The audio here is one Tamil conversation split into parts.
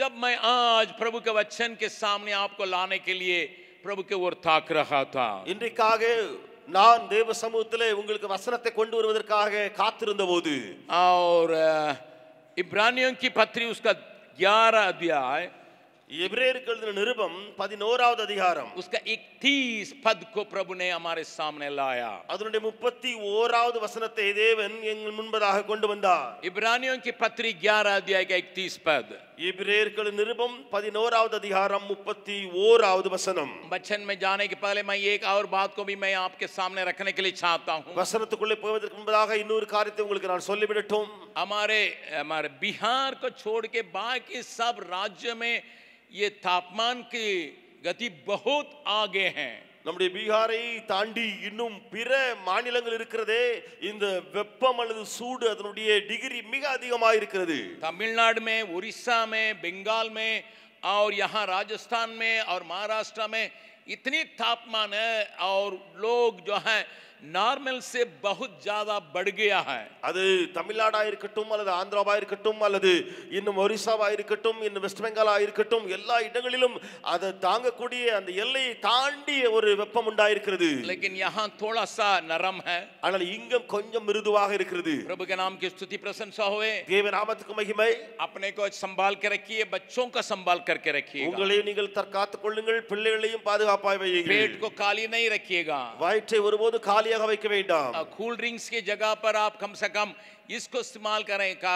जब मैं आज प्रभु के वचन के सामने आपको लाने के लिए प्रभु के ओर ताक रहा था, இன்றைக்காக நான் தேவ சமூகத்திலே உங்களுக்கு வசனத்தை கொண்டு வருவதற்காக காத்திருந்த போது, और इब्रानियों की पत्री उसका 11 अध्याय, எபிரேயருக்கு எழுதின நிருபம் 11வது அதிகாரம், उसका 31 पद को प्रभु ने हमारे सामने लाया. அதனுடைய 31வது வசனத்தை தேவன் எங்கள் முன்பதாக கொண்டு வந்தார். इब्रानियों की पत्री 11 अध्याय का 31 पद. எபிரேயருக்கு நிருபம் 11வது அதிகாரம் 31வது வசனம். वचन में जाने के पहले मैं एक और बात को भी मैं आपके सामने रखने के लिए चाहता हूँ. வசனத்துக்குள்ளே போவதற்கு முன்பதாக இன்னொரு காரியத்தை உங்களுக்கு நான் சொல்லிவிடட்டும். हमारे बिहार को छोड़ के बाकी सब राज्य में ये तापमान की गति बहुत आगे हैं. நம்முடைய பீகாரை தாண்டி இன்னும் பிற மாநிலங்கள் இருக்கிறதே, இந்த வெப்பம் அல்லது சூடு அதனுடைய டிகிரி மிக அதிகமாக இருக்கிறது. तमिलनाडु में, उड़ीसा में, बंगाल में और यहाँ राजस्थान में और महाराष्ट्र में इतनी तापमान है और लोग जो है नॉर्मल से बहुत ज्यादा बढ़ गया है. அது தமிழ்நாடா இருக்கட்டும் அல்லது ஆந்திராவா இருக்கட்டும் அல்லது இன்னும் ஒரிசாவா இருக்கட்டும் இன்னும் வெஸ்ட் பெங்காலா இருக்கட்டும், எல்லா இடங்களிலும் அதை தாங்கக்கூடிய அந்த எல்லையை தாண்டிய ஒரு வெப்பம் உண்டாயிருக்கிறது. लेकिन यहाँ थोड़ा सा नरम है. ஆனால் இங்கும் கொஞ்சம் மிருதுவாக இருக்கிறது. प्रभु के नाम की स्तुति प्रशंसा होवे. தேவ நாமத்துக்கு மகிமை. अपने को संभाल के रखिए, बच्चों का संभाल करके रखिएगा. உங்களையும் நீங்கள் தற்காத்துக் கொள்ளுங்கள், பிள்ளைகளையும் பாதுகாப்பாய் வையுங்கள். पेट को खाली नहीं रखिएगा. வயிற்றை ஒருபோது காலியாக வைக்க வேண்டாம். कूल ड्रिंक्स की जगह पर आप कम से कम इसको इस्तेमाल करें, का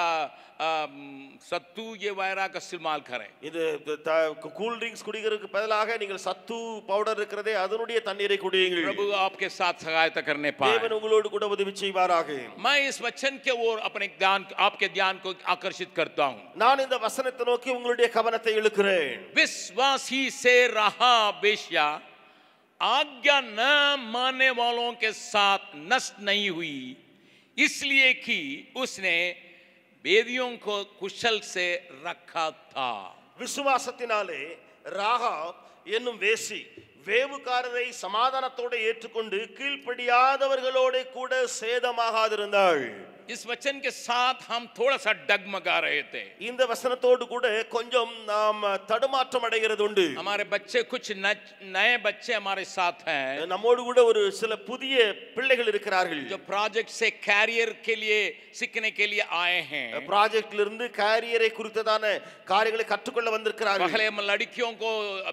सत्तू ये वगैरह का इस्तेमाल करें. இது கூல் ட்ரிங்க்ஸ் குடிக்கிறதுக்கு பதிலாக நீங்கள் சத்து பவுடர் இருக்கிறதே அதனுடைய தண்ணீரை குடியுங்கள். प्रभु आपके साथ सहायता करने पाए. தேவன் உங்களோடு கூட உதவி செய்வாராக. मैं इस वचन के ओर अपने ध्यान, आपके ध्यान को आकर्षित करता हूँ. நான் இந்த வசனத்தை நோக்கி உங்களுடைய கவனத்தை இழுக்கிறேன். विश्वासी से रहा बेश्या आज्ञा न मानने वालों के साथ नष्ट नहीं हुई, इसलिए कि उसने वेदियों को कुशल से रखा था. விசுவாசத்தினாலே ராகாப் என்னும் வேசி வேவுக்காரரை சமாதானத்தோடு ஏற்றுக்கொண்டு கீழ்ப்படியாதவர்களோட கூட சேதமாகாதிருந்தாள். इस वचन के साथ हम थोड़ा सा डगमगा रहे थे. இந்த வசனத்தோடு கூட கொஞ்சம் நாம் தடுமாற்றம் அடைகிறது உண்டு. हमारे बच्चे, कुछ नए बच्चे हमारे साथ हैं நம்மோடு கூட ஒரு சில புதிய பிள்ளைகள் இருக்கிறார்கள். जो प्रोजेक्ट से कैरियर के लिए सीखने के लिए आए हैं. ப்ராஜெக்ட்ல இருந்து கேரியரை குறித்ததான காரியங்களை கற்றுக்கொள்ள வந்திருக்கிறார்கள். पहले हम लड़कियों को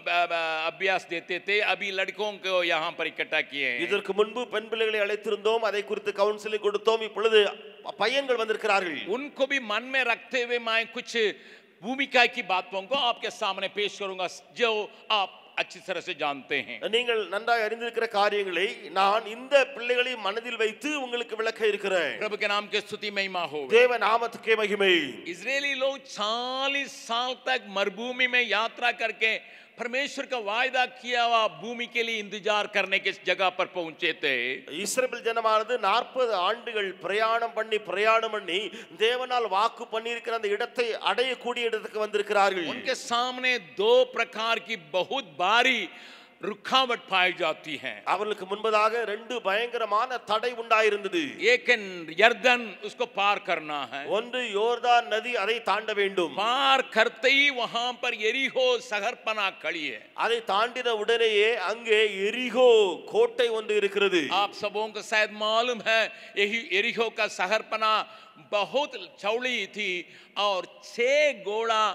अभ्यास देते थे, अभी लड़कों को यहाँ पर इकट्ठा किए हैं. இதற்கு முன்பு பெண் பிள்ளைகளை அழைத்திருந்தோம், அதை குறித்து கவுன்சிலிங் கொடுத்தோம். இப்பொழுது பையன்கள் வந்திருக்கிறார்கள். उनको भी मन में रखते हुए मैं कुछ भूमिका की बातों को आपके सामने पेश करूंगा जो आप अच्छी तरह से जानते हैं. நீங்கள் நன்றாக அறிந்திருக்கிற காரியங்களை நான் இந்த பிள்ளைகளை மனதில் வைத்து உங்களுக்கு விளக்க இருக்கிறேன். प्रभु के नाम की स्तुति महिमा हो. தேவ நாமத்துக்கே மகிமை. इजरायली लोग 40 साल तक मरुभूमि में यात्रा करके परमेश्वर का वायदा किया हुआ भूमि के लिए इंतजार करने के जगह पर पहुंचे थे. இஸ்ரவேல் ஜனமானது 40 ஆண்டுகள் பிரயாணம் பண்ணி தேவனால் வாக்கு பண்ணியிருக்கிற அந்த இடத்தை அடையக்கூடிய இடத்துக்கு வந்திருக்கிறார்கள். उनके सामने 2 प्रकार की बहुत भारी रुकावट पाई जाती है. அவர்களுக்கு முன்பதாக 2 பயங்கரமான தடை உண்டாயிருந்தது. एक यर्दन, उसको पार करना है. ஒன்று யோர்தான் நதி, அதை தாண்ட வேண்டும். पार करते ही वहां पर यरीहो शहरपना खड़ी है. அதை தாண்டின உடனேயே அங்கே எரிகோ கோட்டை ஒன்று இருக்கிறது. आप सबों को शायद मालूम है यही यरीहो का शहरपना बहुत चौड़ी थी और 6 घोड़ा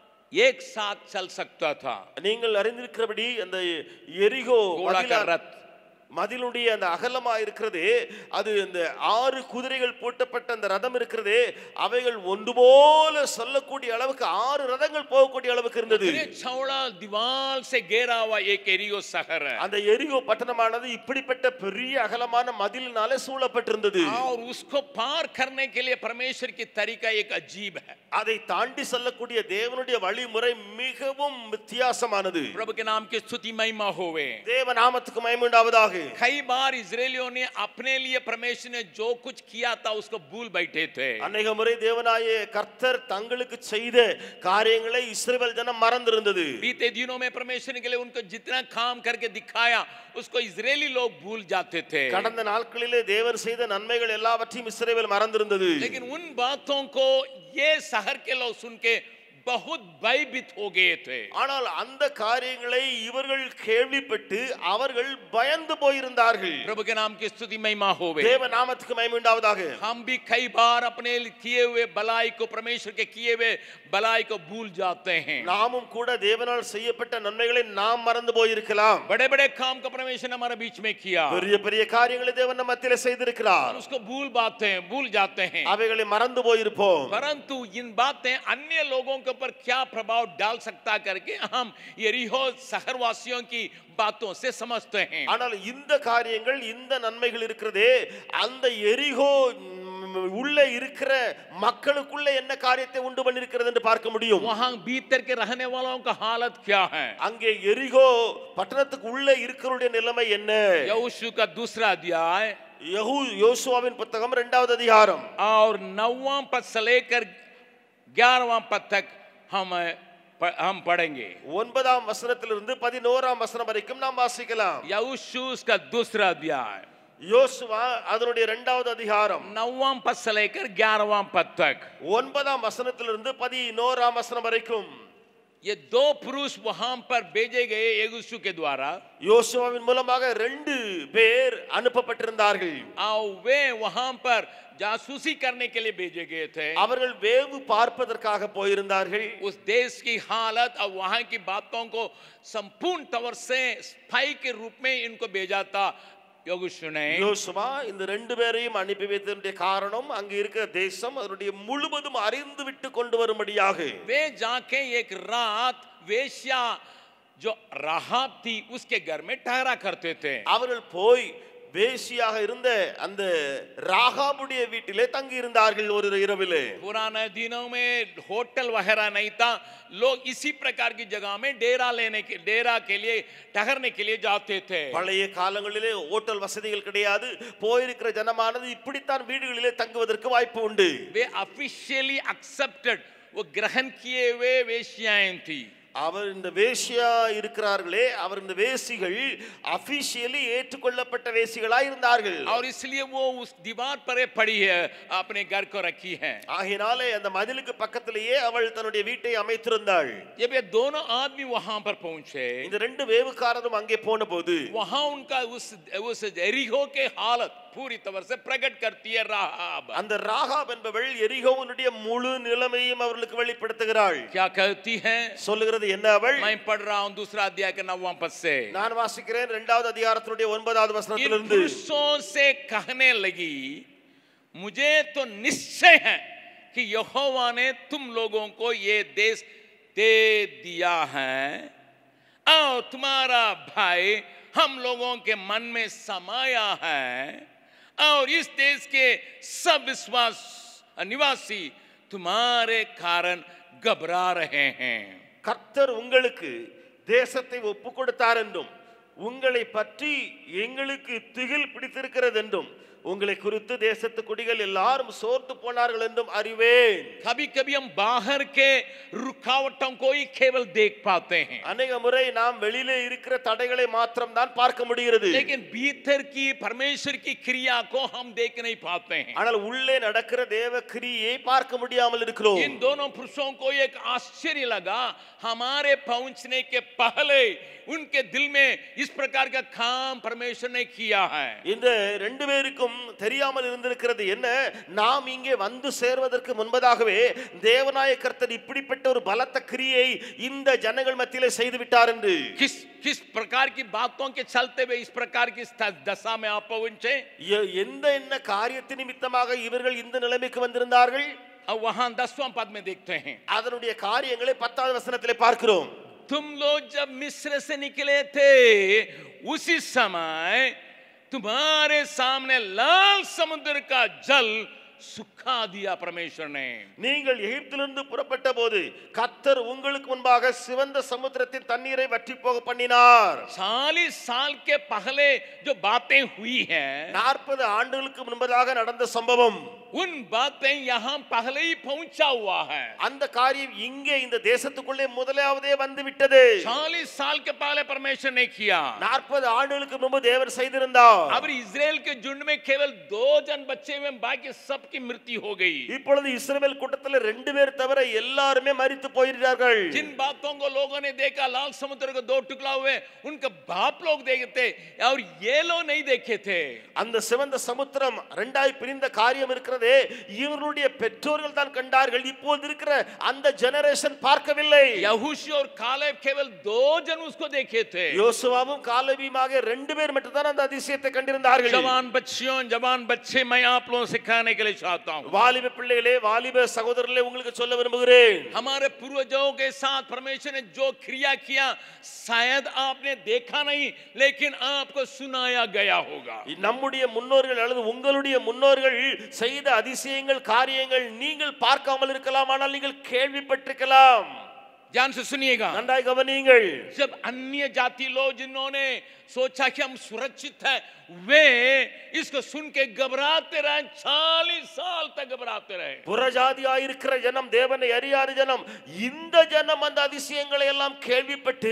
एक साथ चल सकता था. நீங்கள் அறிந்திருக்கிறபடி அந்த எரிகோ घोड़ा का रथ, மதிலுடைய அந்த அகலமா இருக்கிறது, அது அந்த 6 குதிரைகள் பூட்டப்பட்ட அந்த ரதம் இருக்கிறது, அவைகள் ஒன்று போல சொல்லக்கூடிய அளவுக்கு 6 ரதங்கள் போகக்கூடிய அளவுக்கு இருந்தது. चौड़ा दीवार से घेरा हुआ एक एरियो शहर है. அந்த எரிகோ பட்டணமானது இப்படிப்பட்ட பெரிய அகலமான மதிலினாலே சூழப்பட்டிருந்தது. और उसको पार करने के लिए परमेश्वर की तरीका एक अजीब है. அதை தாண்டி செல்லக்கூடிய தேவனுடைய வழிமுறை மிகவும் வித்தியாசமானது. प्रभु के नाम की स्तुति महिमा होवे. தேவ நாமத்துக்கு மகிமை உண்டாவதாக. कई बार इजरायलियों ने अपने लिए परमेश्वर ने जो कुछ किया था उसको भूल बैठे थे. अनेक முறை தேவனாகிய கர்த்தர் தங்களுக்கு செய்த காரியங்களை இஸ்ரவேல் ஜனம் மறந்திருந்தது. बीते दिनों में परमेश्वर के लिए उनको जितना काम करके दिखाया उसको इजरायली लोग भूल जाते थे. கடந்த நாட்களிலே தேவன் செய்த நன்மைகள் எல்லாவற்றையும் இஸ்ரவேல் மறந்திருந்தது. लेकिन उन बातों को ये शहर के लोग सुन के बहुत भयभीत हो गए थे। ஆனால் அந்த காரியங்களை இவர்கள் கேள்விப்பட்டு அவர்கள் பயந்து போயிருந்தார்கள். प्रभु के नाम की स्तुति महिमा होवे। தேவ நாமத்துக்கு மகிமை உண்டாவதாக. हम भी कई बार अपने किए हुए भलाई को, परमेश्वर के किए हुए भलाई को भूल जाते हैं। நாமும் கூட தேவனால் செய்யப்பட்ட நன்மைகளை நாம் மறந்து போயிருக்கலாம். बड़े बड़े काम को परमेश्वर ने हमारे बीच में किया, பெரிய பெரிய காரியங்களை தேவன் நம்ம மத்தியிலே செய்திருக்கிறார். उसको भूल जाते हैं। அவைகளை மறந்து போயிருப்போம். परंतु इन बातें अन्य लोगों के ऊपर क्या प्रभाव डाल सकता करके हम यरीहो शहरवासियों की बातों से समझते हैं। ஆனால் இந்த காரியங்கள், இந்த நன்மைகள் இருக்கிறதே, அந்த எரிகோ உள்ள இருக்கிற மக்களுக்குள்ள என்ன காரியத்தை உண்டு பண்ணிருக்கிறது என்று பார்க்க முடியும். वहां भीतर के रहने वालों का हालत क्या है? அங்கே எரிகோ பட்டணத்துக்கு உள்ள இருக்கிறவருடைய நிலைமை என்ன? यहोशू का दूसरा अध्याय யோசுவாவின் புத்தகம் 2வது அதிகாரம் और 9वां पद से लेकर 11वां पद तक हम पढ़ेंगे। 9ஆம் வசனத்திலிருந்து 11ஆம் வசனம் வரைக்கும் நாம் வாசிக்கலாம். यहोशू का दूसरा अध्याय, யோசுவா அதனுடைய 2வது அதிகாரம் 9वां पद से लेकर 11वां पद तक। 9ஆம் வசனத்திலிருந்து 11ஆம் வசனம் வரைக்கும் ये दो पुरुष वहां पर भेजे गए यहोशू के द्वारा, யோசுவாவின் மூலமாக 2 பேர் அனுப்பப்பட்டிருந்தார்கள். वे वहां पर जासूसी करने के लिए भेजे गए थे। அவர்கள் வேவு பார்ப்பதற்காக போயிருந்தார்கள். उस देश की हालत और वहां की बातों को संपूर्ण तौर से स्पाई के रूप में इनको भेजा था யோசுவா ने। யோசுவா இந்த 2 பேரையும் அனுப்பி வைத்ததனுடைய காரணம் அங்க இருக்கிற தேசம் அதனுடைய முழுவதும் அறிந்து விட்டு கொண்டு வரும்படியாக. वे जाके एक रात वेश्या जो राहाब थी उसके घर में ठहरा करते थे। அவர்கள் போய் வேசியாக இருந்த அந்த ராகாபுடைய வீட்டிலே தங்கி இருந்தார்கள் ஒரு இரவிலே. पुराने दिनों में होटल वगैरह नहीं था, लोग इसी प्रकार की जगह में डेरा के लिए ठहरने के लिए जाते थे। பழைய காலங்களிலே ஹோட்டல் வசதிகள் கிடையாது. போயிருக்கிற ஜனமானது இப்படித்தான் வீடுகளிலே தங்குவதற்கு வாய்ப்பு உண்டு. वे ऑफिशियली एक्सेप्टेड, वो ग्रहण किए हुए वेश्याएं थी। அவர் இந்த வேசியா இருக்கிறார்களே, அவர் இந்த வேசிகள் அபிஷியலி ஏற்றுக்கொள்ளப்பட்ட வேசிகளாய் இருந்தார்கள். और इसलिए वो उस दीवार पर पड़ी है, अपने घर को रखी है। ஆகினாலே அந்த மதிலுக்கு பக்கத்திலேயே அவள் தன்னுடைய வீட்டை அமைத்திருந்தாள். जब ये दोनों आदमी वहां पर पहुंचे, இந்த 2 வேவுக்காரரும் அங்கே போனபோது वहां उनका उस यरीहो के हालत पूरी तरह से प्रकट करती है राहाब। அந்த ராகாப் என்பவள் எரிகோவினுடைய முழு நிலைமையும் அவர்களுக்கு வெளிப்படுத்துகிறாள். क्या कहती है? சொல்லுகிறது என்ன அவள்? मैं पढ़ रहा हूं दूसरा अध्याय के 9वां पद से। நான் வாசிக்கிறேன் 2வது அதிகாரத்தினுடைய 9வது வசனத்திலிருந்து. पुरुषों से कहने लगी, मुझे तो निश्चय है कि यहोवा ने तुम लोगों को ये देश दे दिया है और तुम्हारा भाई हम लोगों के मन में समाया है और इस देश के सब विश्वास निवासी तुम्हारे कारण घबरा रहे हैं। கர்த்தர் உங்களுக்கு தேசத்தை ஒப்பு கொடுத்தார் என்றும் உங்களை பற்றி எங்களுக்கு திகில் பிடித்திருக்கிறது என்றும் உங்களை குறித்து தேசத்து குடிகள் எல்லாரும் சோர்ந்து போனார்கள் என்றும் அறிவேன். कभी कभी हम बाहर के रुकावटों को ही केवल देख पाते हैं, अनेक முறை நாம் வெளியிலே இருக்கிற தடைகளை மாத்திரம் தான் பார்க்க முடிகிறது. लेकिन भीतर की परमेश्वर की क्रिया को हम देख नहीं पाते हैं। ஆனால் உள்ளே நடக்கிற தேவ கிரியை பார்க்க முடியாமல் இருக்கிறோம். इन दोनों पुरुषों को एक आश्चर्य लगा, हमारे पहुंचने के पहले उनके दिल में इस प्रकार का काम परमेश्वर ने किया है। இந்த 2 பேருக்கும் தெரியாமல் இருந்திருக்கிறது என்ன, நாம் இங்கே வந்து சேர்வதற்கு முன்பதாகவே தேவனாய கர்த்தர் இப்படிப்பட்ட ஒரு பலத்த கிரியை இந்த ஜனங்கள் மத்தியிலே செய்து விட்டார் என்று. किस प्रकार की बातों के चलते हुए इस प्रकार की दशा में आप पहुंचे? எந்த என்ன காரியத்தின் நிமித்தமாக இவர்கள் இந்த நிலைமைக்கு வந்திருந்தார்கள்? और वहां 10वां पद में देखते हैं, அதனுடைய காரியங்களை 10வது வசனத்திலே பார்க்கிறோம். तुम लोग जब मिस्र से निकले थे उसी समय तुम्हारे सामने लाल समुद्र का जल सुखा दिया परमेश्वर ने। நீங்கள் எகிப்திலிருந்து புறப்பட்ட போது கர்த்தர் உங்களுக்கு முன்பாக சிவந்த சமுத்திரத்தின் தண்ணீரை வற்றி போக பண்ணினார். 40 साल के पहले जो बातें हुई हैं, 40 ஆண்டுகளுக்கு முன்பதாக நடந்த சம்பவம், उन बातें यहाँ पहले ही पहुंचा हुआ है। அந்த காரியம் இங்கே இந்த தேசத்துக்குள்ளே முதலாவதே வந்து விட்டது. 40 साल के पहले परमेश्वर ने किया। 40 ஆண்டுகளுக்கு முன்பு தேவன் செய்திருந்தார். अब इजराइल के झुंड में केवल 2 जन बचे हुए, बाकी सबकी मृत्यु हो गई। இப்பொழுது இஸ்ரவேல் கூட்டத்தில் 2 பேர் தவிர எல்லாரும் மரித்து போயிருக்கிறார்கள். जिन बातों को लोगों ने देखा, लाल समुद्र को 2 टुकड़ा हुए, उनके बाप लोग देखते और ये लोग नहीं देखे थे। அந்த சிவந்த சமுத்திரம் இரண்டாய் பிரிந்த காரியம் இருக்கிறதே, இவர்களுடைய பெற்றோர்கள் தான் கண்டார்கள். இப்போது இருக்கிற அந்த ஜெனரேஷன் பார்க்கவில்லை. यहोशू और कालेब केवल 2 जन उसको देखे थे। யோசுவாவும் காலேபுமாக 2 பேர் மட்டும் தான் அந்த அதிசயத்தை கண்டிருந்தார்கள். जवान बच्चियों, जवान बच्चे, मैं आप लोगों से सिखाने के लिए चाहता हूं। வாலிப பிள்ளைகளே, வாலிப சகோதரர்களே, உங்களுக்கு சொல்ல விரும்புகிறேன். हमारे पूर्वजों के साथ परमेश्वर ने जो क्रिया किया, शायद आपने देखा नहीं, लेकिन आपको सुनाया गया होगा। நம்முடைய முன்னோர்கள் அல்லது உங்களுடைய முன்னோர்கள் செய்த அதிசயங்கள், காரியங்கள் நீங்கள் பார்க்காமல் இருக்கலாம், ஆனால் நீங்கள் கேள்விப்பட்டிருக்கலாம். ध्यान से सुनिएगा। நன்றாய் கவனியுங்கள். जब अन्य जाति लोग जिन्होंने सोचा कि हम सुरक्षित हैं, वे इसको सुन के घबराते रहे, 40 साल तक घबराते रहे। புறஜாதியாய் இருக்கிற ஜனம், தேவனை அறியாத ஜனம், இந்த ஜனம் அந்த அதிசயங்களை எல்லாம் கேள்விப்பட்டு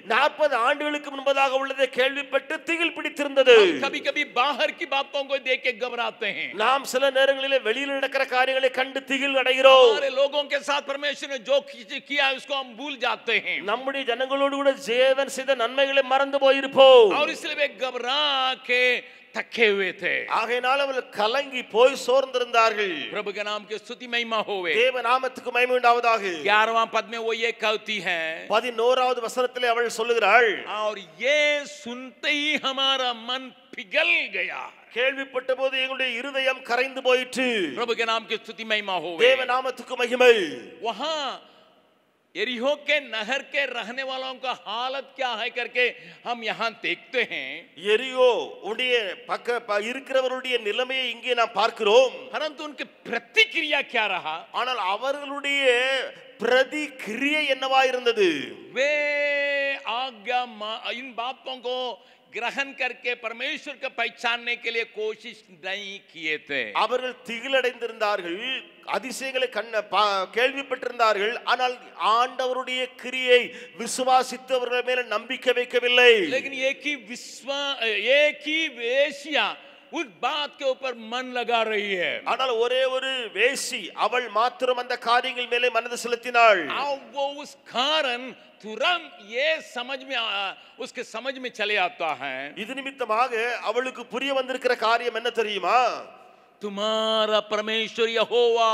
40 ஆண்டுகளுக்கு முன்பதாக உள்ளதை கேள்விப்பட்டு திகில் பிடித்திருந்தது. कभी-कभी बाहर की बातों को देख के घबराते हैं। நாம் சில நேரங்களிலே வெளியில் நடக்கிற காரியங்களை கண்டு திகில் அடைகிறோம். हमारे लोगों के साथ परमेश्वर ने जो किया उसको हम भूल जाते हैं। நம்முடைய ஜனங்களோடு கூட தேவன் செய்த நன்மைகளை மறந்து போயிருப்போம். और इसलिए वे घबरा के थके हुए थे। ஆகையால் அவர்கள் கலங்கி போய் சோர்ந்திருந்தார்கள். प्रभु के नाम की स्तुति महिमा होवे। தேவ நாமத்துக்கு மகிமை உண்டாவதாக. 11वां पद में वो ये कहती है, 11வது வசனத்திலே அவள் சொல்லுகிறாள், और ये सुनते ही हमारा मन पिघल गया। கேள்விப்பட்ட போது எங்களுடைய இருதயம் கரைந்து போயிற்று. प्रभु के नाम की स्तुति महिमा होवे। தேவ நாமத்துக்கு மகிமை. वहां यरीहो के नहर के रहने वालों का हालत क्या है करके हम यहाँ देखते हैं। எரியோ உடைய பக்க இருக்கிறவருடைய நிலைமையை இங்கே நாம் பார்க்கிறோம். परंतु उनकी प्रतिक्रिया क्या रहा? ஆனால் அவர்களுடைய பிரதிக்ரியை என்னவா இருந்தது? वे आज्ञा इन बातों को ग्रहण करके परमेश्वर को पहचानने के लिए कोशिश नहीं किए थे। அவர்கள் திகிலடைந்திருந்தார்கள், அதிசயங்களை கேள்விப்பட்டிருந்தார்கள், ஆனால் ஆண்டவருடைய கிரியை விசுவாசித்து அவர்கள் மேல நம்பிக்கை வைக்கவில்லை. लेकिन एक ही वेश्या उस बात के ऊपर मन लगा रही है। ஆனால் ஒரே ஒரு வேசி அவள் மாத்திரம் அந்த காரியங்கள் மேலே மனது செலுத்தினாள். वो उस कारण तुरंत ये उसके समझ में चले आता है। இது நிமித்தமாக அவளுக்கு புரிய வந்திருக்கிற காரியம் என்ன தெரியுமா? तुम्हारा परमेश्वर यहोवा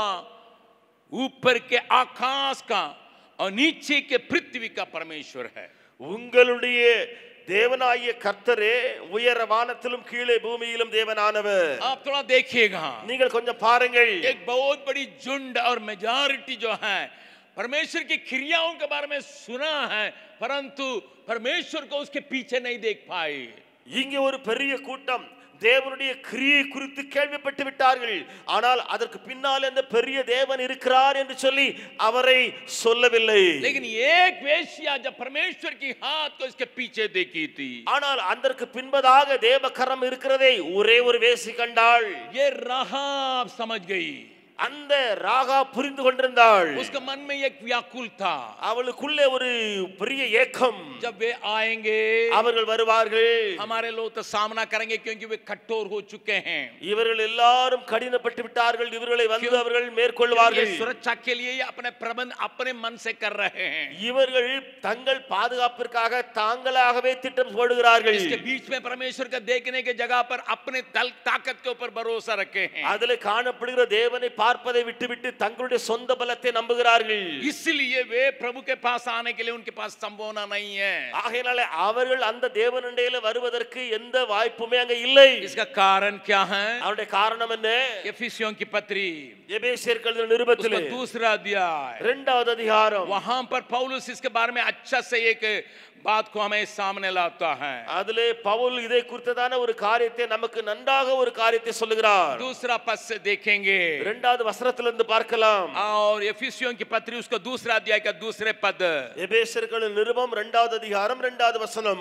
ऊपर के आकाश का और नीचे के पृथ्वी का परमेश्वर है। உங்களுடைய தேவனாகிய கர்த்தரே உயர வானத்திலும் கீழே பூமியிலும் தேவனானவர். आप थोड़ा देखिएगा, நீங்கள் கொஞ்சம் பாருங்கள். एक बहुत बड़ी झुंड और मेजॉरिटी जो है परमेश्वर की क्रियाओं के बारे में सुना है, परंतु परमेश्वर को उसके पीछे नहीं देख पाए। இங்கே ஒரு பெரிய கூட்டம் தேவனுடைய கிரியை குறித்து கேள்விப்பட்டு விட்டார்கள், ஆனால் அதற்கு பின்னால் அந்த பெரிய தேவன் இருக்கிறார் என்று சொல்லி அவரை சொல்லவில்லை. लेकिन एक वेश्या जब परमेश्वर की हाथ को इसके पीछे देखी थी, ஆனால் அதற்கு பின்பதாக தேவ கரம் இருக்கிறதை ஒரே ஒரு வேசி கண்டாள். ये राहाब समझ गई। அந்த ராகா புரிந்து கொண்டிருந்தாள். उसके मन में एक व्याकुल था, அவளுக்குள்ளே ஒரு பெரிய ஏக்கம். जब वे आएंगे அவர்கள் வருவார்கள், हमारे लोग तो सामना करेंगे क्योंकि वे कठोर हो चुके हैं। இவர்கள் எல்லாரும் கடினப்பட்டு விட்டார்கள், இவர்களை வந்து அவர்கள் மேற்கொள்வார்கள். सुरक्षा के लिए अपने प्रबंध अपने मन से कर रहे हैं। இவர்கள் தங்கள் பாதுகாப்பிற்காக தாங்களாகவே திட்டம் போடுகிறார்கள். इसके बीच में परमेश्वर का देखने के जगह पर अपने दल ताकत के ऊपर भरोसा रखे हैं। அதிலே காணப்படுகிற தேவனை பார்ப்பதை விட்டுவிட்டு தங்களுடைய சொந்த பலத்தை நம்புகிறார்கள். इसलिए वे प्रभु के पास आने के लिए उनके पास संभावना नहीं है। ஆகையால அவர்கள் அந்த தேவனுடையில வருவதற்கு எந்த வாய்ப்புமே அங்க இல்லை. इसका कारण क्या है? அவருடைய காரணம் என்ன? एफिसियों की पत्री எபேசியர் நிருபத்திலே दूसरा अध्याय 2வது அதிகாரம், वहां पर पौलुस इसके बारे में अच्छा से एक बात को हमें सामने लाता है। அதிலே பவுல் இதை குறித்ததான ஒரு காரியத்தை நமக்கு நன்றாக ஒரு காரியத்தை சொல்லுகிறார். दूसरा पद से देखेंगे, 2வது வசனத்திலிருந்து பார்க்கலாம். और एफिसियों की पत्री उसका दूसरा अध्याय का दूसरे पद, எபேசியர் நிருபம் 2வது அதிகாரம் 2வது வசனம்,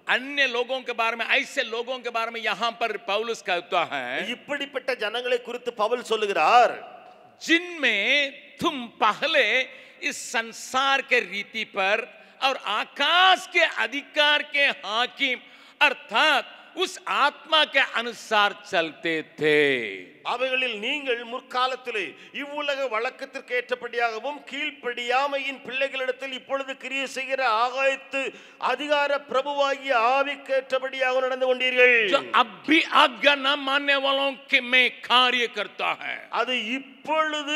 अन्य लोगों के बारे में, ऐसे लोगों के बारे में यहां पर पौलुस कहता है, இப்படிப்பட்ட ஜனங்களை குறித்து பவுல் சொல்லுகிறார், जिनमें तुम पहले इस संसार के रीति पर और आकाश के अधिकार के हाकिम अर्थात उस आत्मा के अनुसार चलते थे. அவைகளில் நீங்கள் முற்காலத்திலே இவ்வுலக வழக்கத்திற்கு ஏற்றபடியாகவும் கீழ்ப்படியாமையின் பிள்ளைகளிடத்தில் இப்பொழுது கிரியை செய்கிற ஆகாயத்து அதிகார பிரபுவாகிய ஆவிக்கு ஏற்றபடியாக நடந்து கொண்டீர்கள். जो अब भी आज्ञा न मानने वालों के में कार्य करता है. அது இப்பொழுது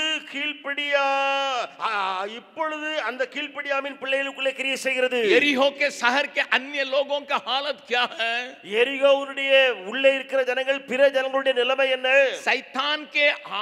அந்த கீழ்ப்படியாமின் பிள்ளைகளுக்குள்ளே கிரியை செய்கிறது. यरीहो के शहर के अन्य लोगों का हालत क्या है? எரிகோவுடைய உள்ளே இருக்கிற ஜனங்கள், பிற ஜனங்களுடைய நிலைமை என்ன? शैतान के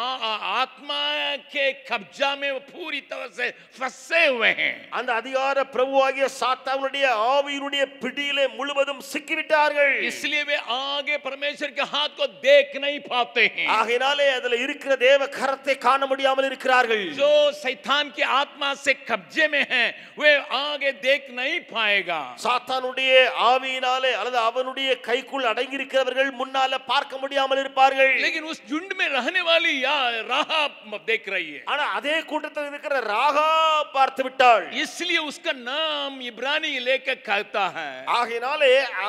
आत्मा के कब्जा में पूरी तरह से फंसे हुए हैं. அந்த அதிகார பிரபுவாகிய சாத்தானுடைய ஆவியினுடைய பிடியிலே முழுவதும் சிக்கிவிட்டார்கள். इसलिए वे आगे परमेश्वर के हाथ को देख नहीं पाते हैं. ஆகையினாலே அதில் இருக்கிற தேவ கரத்தை காண முடியாமல் இருக்கிறார்கள். जो शैतान की आत्मा से कब्जे में है वे आगे देख नहीं पाएगा. சாத்தானுடைய ஆவியினாலே அல்லது அவனுடைய கைக்குள் அடங்கி இருக்கிறவர்கள் முன்னால பார்க்க முடியாமல் இருப்பார்கள். लेकिन उस झुंड में रहने वाली राहाब देख रही है. ஆனா அதே கூட்டத்தில் இருக்கிற ராகாப் பார்த்து விட்டாள். इसलिए उसका नाम इब्रानी लेकर कहता है. ஆகையினாலே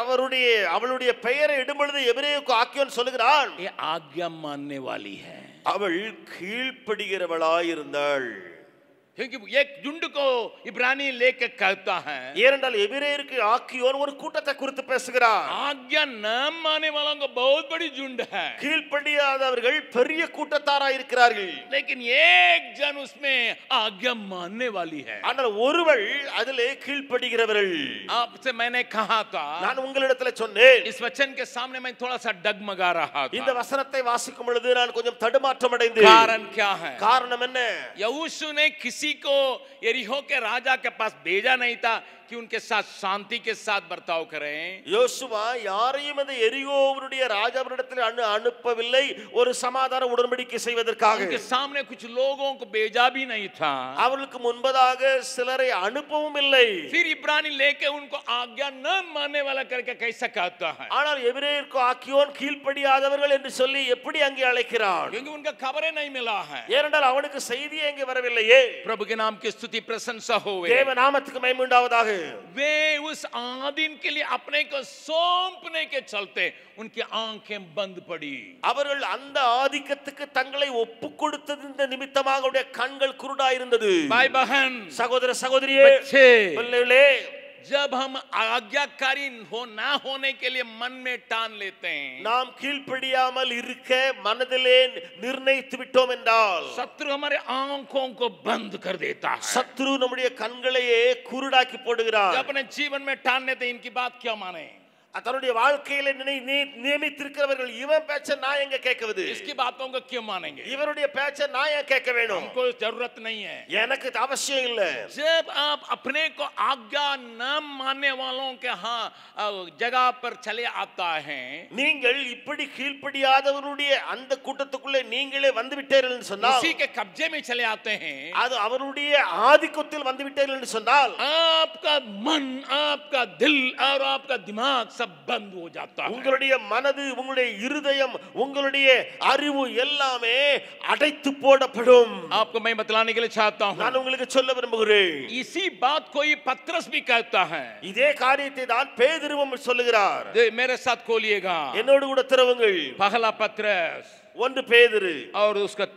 அவளுடைய பெயரை இடும்பொழுது எபிரேயருக்கு ஆக்கியோன் சொல்லுகிறான், ये आज्ञा मानने वाली है. அவள் கீழ்ப்படிகிறவளாய் இருந்தாள். क्योंकि एक झुंड को इब्रानी लेकर कहता है. ஏனென்றால் எபிரேயருக்கு ஆக்கியோன் ஒரு கூட்டத்தை குறித்து பேசுகிறார். आज्ञा न मानने वालों का बहुत बड़ी झुंड है. கீழ்ப்படியாதவர்கள் பெரிய கூட்டத்தாராய் இருக்கிறார்கள். लेकिन एक जन उसमें आज्ञा मानने वाली है. ஆனால் ஒருவள் அதிலே கீழ்ப்படிகிறவள். आपसे मैंने कहा था, நான் உங்களிடத்தில் சொன்னேன், इस वचन के सामने मैं थोड़ा सा डगमगा रहा था. இந்த வசனத்தை வாசிக்கும் பொழுது நான் கொஞ்சம் தடுமாற்றம் அடைந்தேன். कारण क्या है? காரணம் என்ன? यहोशू ने किसी को यरीहो के राजा के पास भेजा नहीं था कि उनके साथ शांति के साथ बर्ताव करें. யோசுவா யாரையும் அந்த எரிகோவுடைய ராஜாவினிடத்தில் அனுப்பவில்லை ஒரு சமாதான உடன்படிக்கை செய்வதற்காக. उनके सामने कुछ लोगों को भेजा भी नहीं था. அவர்களுக்கு முன்பதாக சிலரை அனுப்பவும் இல்லை. फिर इब्रानी लेके उनको आज्ञा न मानने वाला करके कैसा कहता है? ஆனால் எபிரேயருக்கு ஆக்கியோன் கீழ்ப்படியாதவர்கள் என்று சொல்லி எப்படி அங்கே அழைக்கிறான்? क्योंकि उनका खबरें नहीं मिला है. ஏனென்றால் அவனுக்கு செய்தி அங்கே வரவில்லையே. प्रभु के नाम की स्तुति प्रशंसा होवे. தேவ நாமத்துக்கு மகிமை உண்டாவதாக. वे उस आदिन के लिए अपने को सौंपने के चलते उनकी आंखें बंद पड़ी. அவர்கள் அந்த ஆதிக்கத்துக்கு தங்களை ஒப்பு கொடுத்ததின் நிமித்தமாக அவருடைய கண்கள் குருடாயிருந்தது. भाई बहन, சகோதர சகோதரியே, बच्चे, பிள்ளைகளே, जब हम आज्ञाकारी ना होने के लिए मन में ठान लेते हैं, நாம் கீழ்ப்படியாமல் இருக்க மனதிலே நிர்ணயித்து விட்டோம் என்றால் शत्रु हमारे आंखों को बंद कर देता है. சத்ரு நம்முடைய கண்களையே குருடாக்கி போடுகிறார். जब अपने जीवन में ठान लेते हैं इनकी बात क्या माने? தன்னுடைய வாழ்க்கையில நியமித்திருக்கிறவர்கள் இவன் பேச்ச நான் எங்க கேட்குவது? इसकी बातों को क्यों मानेंगे? இவருடைய பேச்ச நான் ஏன் கேட்க வேணும்? हमको जरूरत नहीं है. எனக்கு அவசியம் இல்ல. जब आप अपने को आज्ञा न मानने वालों के जगह पर चले आता है, நீங்கள் இப்படி கீழ்ப்படியாதவருடைய அந்த கூட்டத்துக்குள்ளே நீங்களே வந்து விட்டீர்கள் என்று சொன்னால், उसी के कब्जे में चले आते हैं, அது அவருடைய ஆதிக்கத்தில் வந்து விட்டீர்கள் என்று சொன்னால், आपका मन, आपका दिल और आपका दिमाग सब बंद हो जाता है. உங்களுடைய மனது, உங்களுடைய இருதயம், உங்களுடைய அறிவு எல்லாமே அடைத்து போடப்படும். आपको मैं बतलाने के लिए चाहता हूं, நான் உங்களுக்கு சொல்ல விரும்புகிறேன். इसी बात को ये पत्रस भी कहता है. இதே காரியத்தை தான் பேதுருவும் சொல்லுகிறார். मेरे साथ खोलिएगा என்னோடு கூட திறவுங்கள். पहला पत्रस 1 பேதுரு और उसका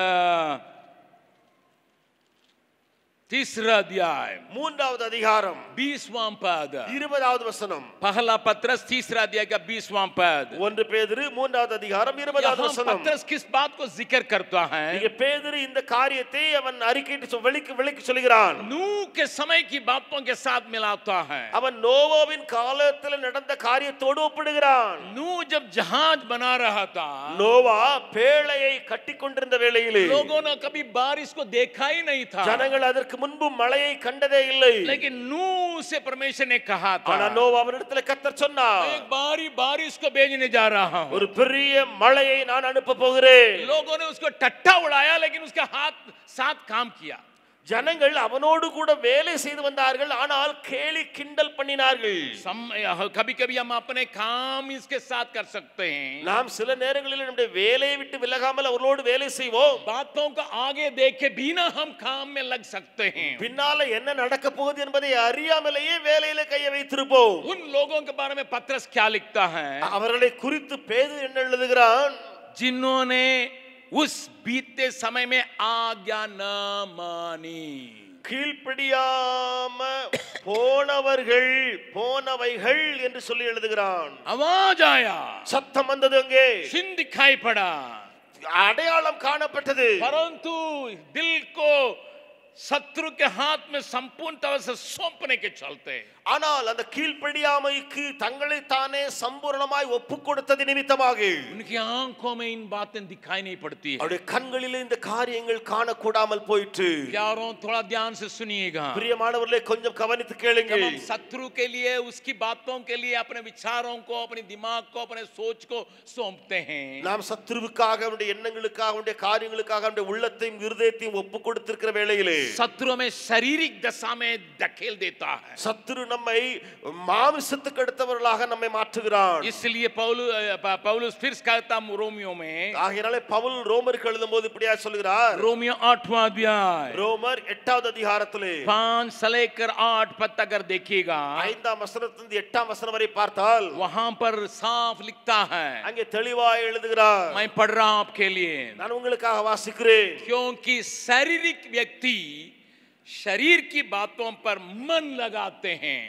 तीसरा अध्याय 3வது அதிகாரம் 20वां पद 20வது வசனம். पहला पत्रस तीसरा अध्याय का 20वां पद. 1 பேதுரு 3வது அதிகாரம் 20வது வசனம். पत्रस किस बात को जिक्र करता है? இங்க பேதுரு இந்த காரியத்தை அவன் அறிக்கையிட்டு விளக்கி சொல்கிறான். नूह के समय की बातों के साथ मिलाता है. அவன் நோவாவின் காலத்தில் நடந்த காரியத்தோடு ஒப்பிடுகிறான். नूह जब जहाज बना रहा था, நோவா பேழையை கட்டிக்கொண்டிருந்த வேளையிலே लोगों ने कभी बारिश को देखा ही नहीं था. ஜனங்கள் அதற்கு முன்பு மழையை கண்டதே இல்லை. लेकिन नूह से परमेश्वर ने कहा था, ஆனா நோவாவினிடத்தில் கர்த்தர் சொன்னார், एक बारी बारिश को भेजने जा रहा हूं. ஒரு பெரிய மழையை நான் அனுப்ப போகிறேன். लोगों ने उसको टट्टा उड़ाया लेकिन उसका हाथ साथ काम किया. ஜனங்கள் அவனோடு கூட வேலை செய்து வந்தார்கள், ஆனால் கேலி கிண்டல் பண்ணினார்கள். कभी कभी हम अपने काम इसके साथ कर सकते हैं. நாம் சில நேரங்களில் நம்முடைய வேலையை விட்டு விலகாமல் அவர்களோடு வேலை செய்வோம். बातों को आगे देखे बिना हम काम में लग सकते हैं. பின்னால என்ன நடக்க போகுது என்பதை அறியாமலேயே வேலையில கையை வைத்திருப்போம். उन लोगों के बारे में पत्रस क्या लिखता है? அவர்களை குறித்து பேதுரு என்ன எழுதுகிறான்? जिन्होंने उस बीते समय में आज्ञा न मानी. கீழ்ப்படியாம போனவர்கள் போனவைகள் என்று சொல்லி எழுதுகிறான். आवाज आया, சத்தம் வந்தது, அங்கே चिन्ह दिखाई पड़ा, அடையாளம் காணப்பட்டது. परंतु दिल को शत्रु के हाथ में संपूर्ण तरह से सौंपने के चलते, ஆனால் அந்த கீழ்ப்படியாமைக்கு தங்களை தானே சம்பூர்ணமாய் ஒப்புக் கொடுத்தது நிமித்தமாக उनकी आंखों में इन बातें दिखाई नहीं पड़ती है. அவருடைய கண்களில் இந்த காரியங்கள் காணக்கூடாமல் போயிற்று. प्यारों, थोड़ा ध्यान से सुनिएगा. பிரியமானவர்களே, கொஞ்சம் கவனித்து जब கேளுங்கள். हम शत्रु के लिए, उसकी बातों के लिए अपने विचारों को, अपने दिमाग को, अपने सोच को सौंपते हैं, நாம் சத்துருவுக்காக, அவருடைய எண்ணங்களுக்காக, அவருடைய காரியங்களுக்காக அவருடைய உள்ளத்தையும் இருதயத்தையும் ஒப்புக் கொடுத்திருக்கிற வேளையிலே शत्रु में शारीरिक दशा में धकेल देता है. சத்துரு நம்மை மாமிசத்துக்கு அடுத்தவர்களாக நம்மை மாற்றுகிறான். इसलिए पौलुस फिर कहता रोमियो में, ஆகையாலே பவுல் ரோமருக்கு எழுதும்போது இப்படியா சொல்கிறார். रोमियो 8वां अध्याय ரோமர் 8வது அதிகாரத்திலே 5 से लेकर 8 पद तक अगर देखिएगा, 5ஆம் வசனத்திலிருந்து 8ஆம் வசனம் வரை பார்த்தால் वहां पर साफ लिखता है. அங்கே தெளிவாய் எழுதுகிறார். मैं पढ़ रहा हूं आपके लिए, நான் உங்களுக்காக வாசிக்கிறேன். क्योंकि शारीरिक व्यक्ति शरीर की बातों पर मन लगाते हैं,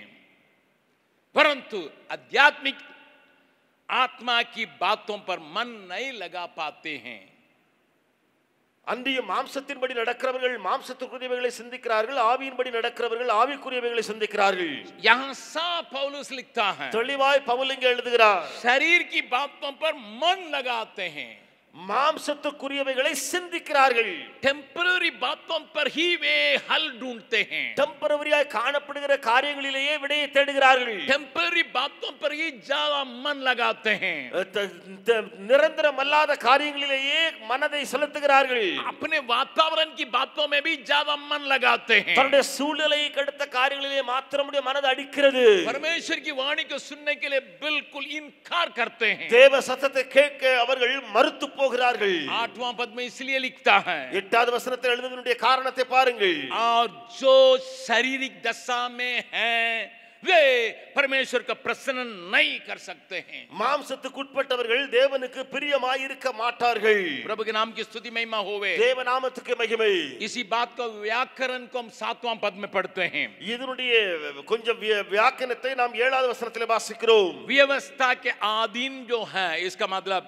परंतु आध्यात्मिक आत्मा की बातों पर मन नहीं लगा पाते हैं. அன்றியும் மாம்சத்தின்படி நடக்கிறவர்கள் மாம்சத்துக்குரியவைகளை சிந்திக்கிறார்கள், ஆவியின்படி நடக்கிறவர்கள் ஆவிக்குரியவைகளை சிந்திக்கிறார்கள். यहां साफ पौलुस लिखता है, தெளிவாய் பவுல் இங்கே எழுதுகிறார். शरीर की बातों पर मन लगाते हैं, மாம்சத்துக்குரியவைகளை சிந்திக்கிறார்கள். टेम्पररी बातों पर ही वे हल ढूंढते हैं, டெம்பரவரியாய் காணப்படுகிற காரியங்களிலேயே விடையை தேடுகிறார்கள். टेम्पररी बातों पर ही ज्यादा मन लगाते हैं, நிரந்தரம் அல்லாத காரியங்களிலேயே மனதை செலுத்துகிறார்கள். अपने वातावरण की बातों में भी ज्यादा मन लगाते हैं. தன்னுடைய சூழ்நிலையை கடுத்த காரியங்களிலே மாத்திரமுடைய மனது அடிக்கிறது. परमेश्वर की वाणी को सुनने के लिए बिल्कुल इनकार करते हैं. தேவ சத்தத்தை கேட்க அவர்கள் மறுத்து போகிறார்கள். 8वां पद में इसलिए लिखता है, 8வது வசனத்தில் எழுதுவதனுடைய காரணத்தை பாருங்கள். और जो शारीरिक दशा में है वे परमेश्वर का प्रसन्न नहीं कर सकते हैं. மாம்சத்துக்கு உட்பட்டவர்கள் தேவனுக்கு பிரியமாய் இருக்க மாட்டார்கள். प्रभु के नाम की स्तुति महिमा होवे. தேவ நாமத்துக்கு மகிமை. इसी बात को व्याकरण को हम 7वां पद में पढ़ते हैं. இதனுடைய கொஞ்சம் வியாக்கியானத்தை நாம் 7வது வசனத்திலே வாசிக்கிறோம். व्यवस्था के अधीन जो है, इसका मतलब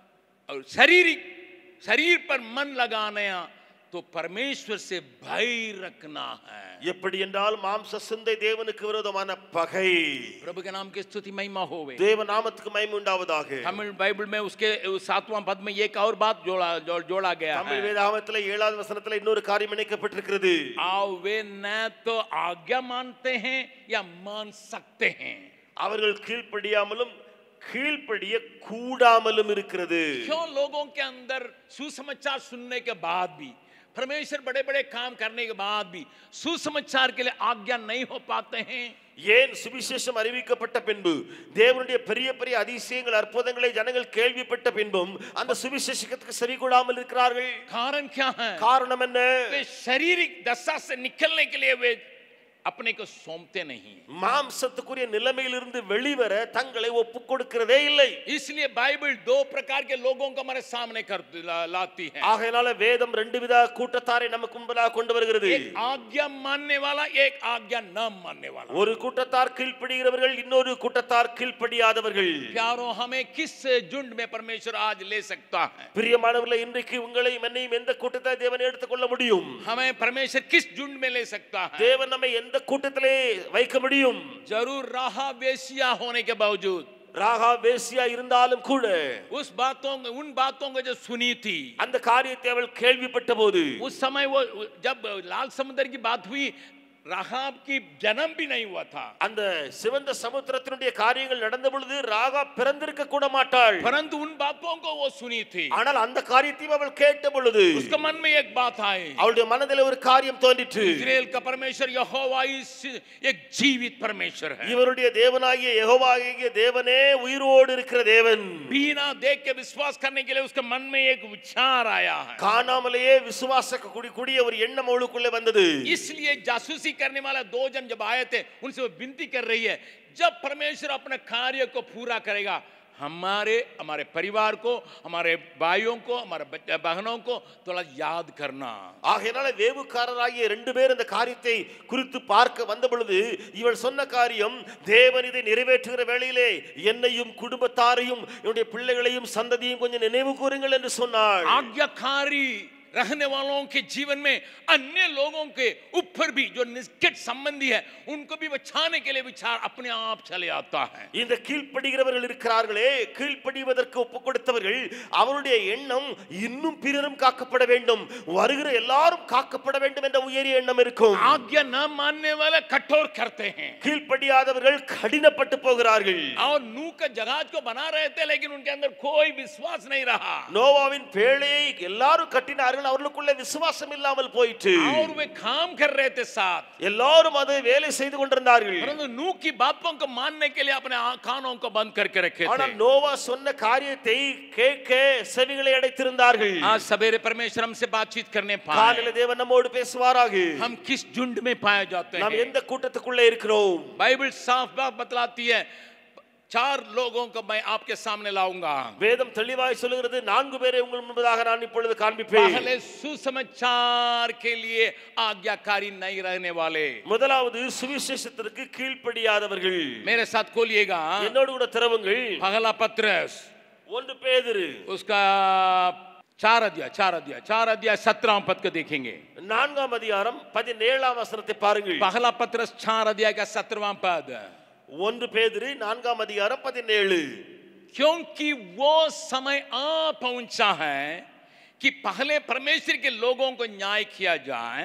शरीर पर मन लगाना तो परमेश्वर से भय रखना है. எப்படி என்றால் மாம்ச சிந்தை தேவனுக்கு விரோதமான பகை. प्रभु के नाम की स्तुति महिमा होवे. தேவ நாமத்துக்கு மகிமை உண்டாவதாக. तमिल बाइबल में उसके 7वां पद में एक और बात जोड़ा गया தமிழ் है. வேதாகமத்திலே 7வது வசனத்திலே இன்னொரு காரியம் இணைக்கப்பட்டிருக்கிறது. आओ वे न तो आज्ञा मानते हैं या मान सकते हैं. அவர்கள் கீழ்ப்படியாமலும் கீழ்ப்படிய கூடாமலும் இருக்கிறது. क्यों लोगों के अंदर सुसमाचार सुनने के बाद भी, परमेश्वर बड़े बड़े काम करने के बाद भी सुसमाचार के लिए आज्ञा नहीं हो पाते हैं? ஏன் சுவிசேஷம் அறிவிக்கப்பட்ட பின்பு, தேவனுடைய பெரிய பெரிய அதிசயங்கள் அற்புதங்களை ஜனங்கள் கேள்விப்பட்ட பின்பும் அந்த சுவிசேஷத்துக்கு செவி கொடாமல் இருக்கிறார்கள்? कारण क्या है? காரணம் என்ன? वे शारीरिक दशा से निकलने के लिए वे अपने को सौंपते नहीं. மாம்சத்துக்குரிய நிலைமையிலிருந்து வெளிவர தங்களை ஒப்புக் கொடுக்கிறதே இல்லை. इसलिए बाइबल दो प्रकार के लोगों को हमारे सामने लाती है. ஆகையால வேதம் ரெண்டு வித கூட்டத்தாரை நமக்கு முன்பதாக கொண்டு வருகிறது. एक आज्ञा मानने वाला, एक आज्ञा न मानने वाला. ஒரு கூட்டத்தார் கீழ்ப்படிகிறவர்கள், இன்னொரு கூட்டத்தார் கீழ்ப்படியாதவர்கள். प्यारों, हमें किस झुंड में परमेश्वर आज ले सकता है? பிரியமானவர்களே, இன்றைக்கு உங்களையும் என்னையும் எந்த கூட்டத்தை தேவன் எடுத்துக்கொள்ள முடியும்? हमें परमेश्वर किस झुंड में ले सकता है? தேவன் நம்மை எந்த கூட்டத்திலே வைக்க முடியும்? जरूर राहा वेश्या होने के बावजूद, ராகா வேசியா இருந்தாலும் கூட उन बातों को जो सुनी थी, அந்த காரியத்தை அவள் கேள்விப்பட்ட போது, उस समय वो जब लाल समुद्र की बात हुई राहाब की जन्म भी नहीं हुआ था, அந்த சிவந்த சமுத்திரத்தினுடைய காரியங்கள் நடந்த பொழுது ராகா பிறந்திருக்க கூட மாட்டாள். परंतु उन बातों को वो सुनी थी. ஆனால் அந்த காரியத்தையும் அவள் கேட்ட பொழுது उसके मन में एक बात आई, அவளுடைய மனதில் ஒரு காரியம் தோன்றிற்று. इस्राएल का परमेश्वर यहोवा एक जीवित परमेश्वर है. இவருடைய தேவனாகிய யெகோவாகிய தேவனே உயிரோடு இருக்கிற தேவன். बिना देख के विश्वास करने के लिए उसके मन में एक विचार आया है. காணாமலேயே விசுவாச கூடிய ஒரு எண்ணம் அவளுக்குள்ளே வந்தது. इसलिए जासूसी करने वाला दो जन जब आए थे, उनसे वो विनती कर रही है, जब परमेश्वर अपने कार्य को पूरा करेगा, हमारे परिवार को, हमारे भाइयों को, हमारे बहनों को थोड़ा याद करना. ஆகையால வேவுக்காரராகிய ரெண்டு பேர் இந்த காரியத்தை குறித்து பார்க்க வந்த பொழுது இவள் சொன்ன காரியம், தேவன் இதை நிறைவேற்றுகிற வேளையிலே என்னையும் குடும்பத்தாரையும் என்னுடைய பிள்ளைகளையும் சந்ததியும் கொஞ்சம் நினைவு கூறுங்கள் என்று சொன்னாள். आज्ञाकारी रहने वालों के जीवन में अन्य लोगों के ऊपर भी जो निकट संबंधी है, उनको भी बचाने के लिए विचार अपने आप चले आता है. இந்த கீழ்ப்படிகிறவர்கள் இருக்கிறார்களே, கீழ்ப்படிவதற்கு ஒப்புக் கொடுத்தவர்கள், அவருடைய எண்ணம் இன்னும் பிறரும் காக்கப்பட வேண்டும், வருகிற எல்லாரும் காக்கப்பட வேண்டும் என்ற உயரிய எண்ணம் இருக்கும். आज्ञा न मानने वाले कठोर करते हैं, கீழ்ப்படியாதவர்கள் கடினப்பட்டு போகிறார்கள். और नूह का जहाज को बना रहे थे, लेकिन उनके अंदर कोई विश्वास नहीं रहा. நோவாவின் பேழையை எல்லாரும் கட்டினார்கள், அவர்களுக்குள்ள விசுவாசம் இல்லாமல் போயிற்று. और वे काम कर रहे थे साथ, எல்லாரும் அதை வேலை செய்து கொண்டிருந்தார்கள். परंतु नूह की बातों को मानने के लिए अपने कानों को बंद करके रखे ஆனால் थे. நோவா சொன்ன காரியத்தை கேட்க செவிகளை அடைத்திருந்தார்கள். आज सवेरे परमेश्वर हमसे बातचीत करने पाए. காலையில தேவன் நம்மோடு பேசுவாராக. हम किस झुंड में पाए जाते நாம் हैं? எந்த கூட்டத்துக்குள்ளே இருக்கிறோம்? बाइबल साफ बात बतलाती है, 4 लोगों को मैं आपके सामने लाऊंगा. வேதம் தெளிவாய் சொல்லுகிறது, 4 பேரை உங்கள் முன்பதாக நான் இப்பொழுது காண்பிப்பேன். पहले सुसमाचार के लिए आज्ञाकारी नहीं रहने वाले. முதலாவது சுவிசேஷத்திற்கு கீழ்ப்படியாதவர்கள். मेरे साथ खोलिएगा என்னோடு கூட திறவுங்கள். पहला पत्रस, 1 பேதுரு उसका 4 अध्याय 17 पद को देखेंगे. 4ஆம் அதிகாரம் 17ஆம் வசனத்தை பாருங்கள். पहला पत्रस 4 अध्याय का 17वां पद. 1 பேதுரு 4ஆம் அதிகாரம் 17. क्योंकि वो समय आ पहुंचा है कि पहले परमेश्वर के लोगों को न्याय किया जाए,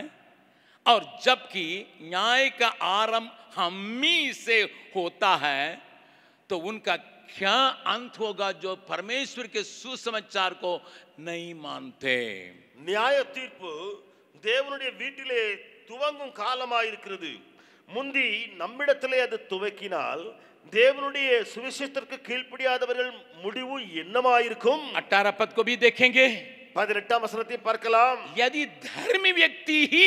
और जबकि न्याय का आरंभ हम ही से होता है, तो उनका क्या अंत होगा जो परमेश्वर के सुसमाचार को नहीं मानते. நியாய தீர்ப்பு தேவனுடைய வீட்டிலே துவங்கும் காலமாய் இருக்கிறது. முந்தி நம்மிடத்திலே அது துவக்கினால் தேவனுடைய சுவிசேஷத்திற்கு கீழ்ப்படியாதவர்கள் முடிவு என்னமாயிருக்கும்? 18 पद को भी देखेंगे. 18ஆம் வசனத்தை பார்க்கலாம். यदि धर्मी व्यक्ति ही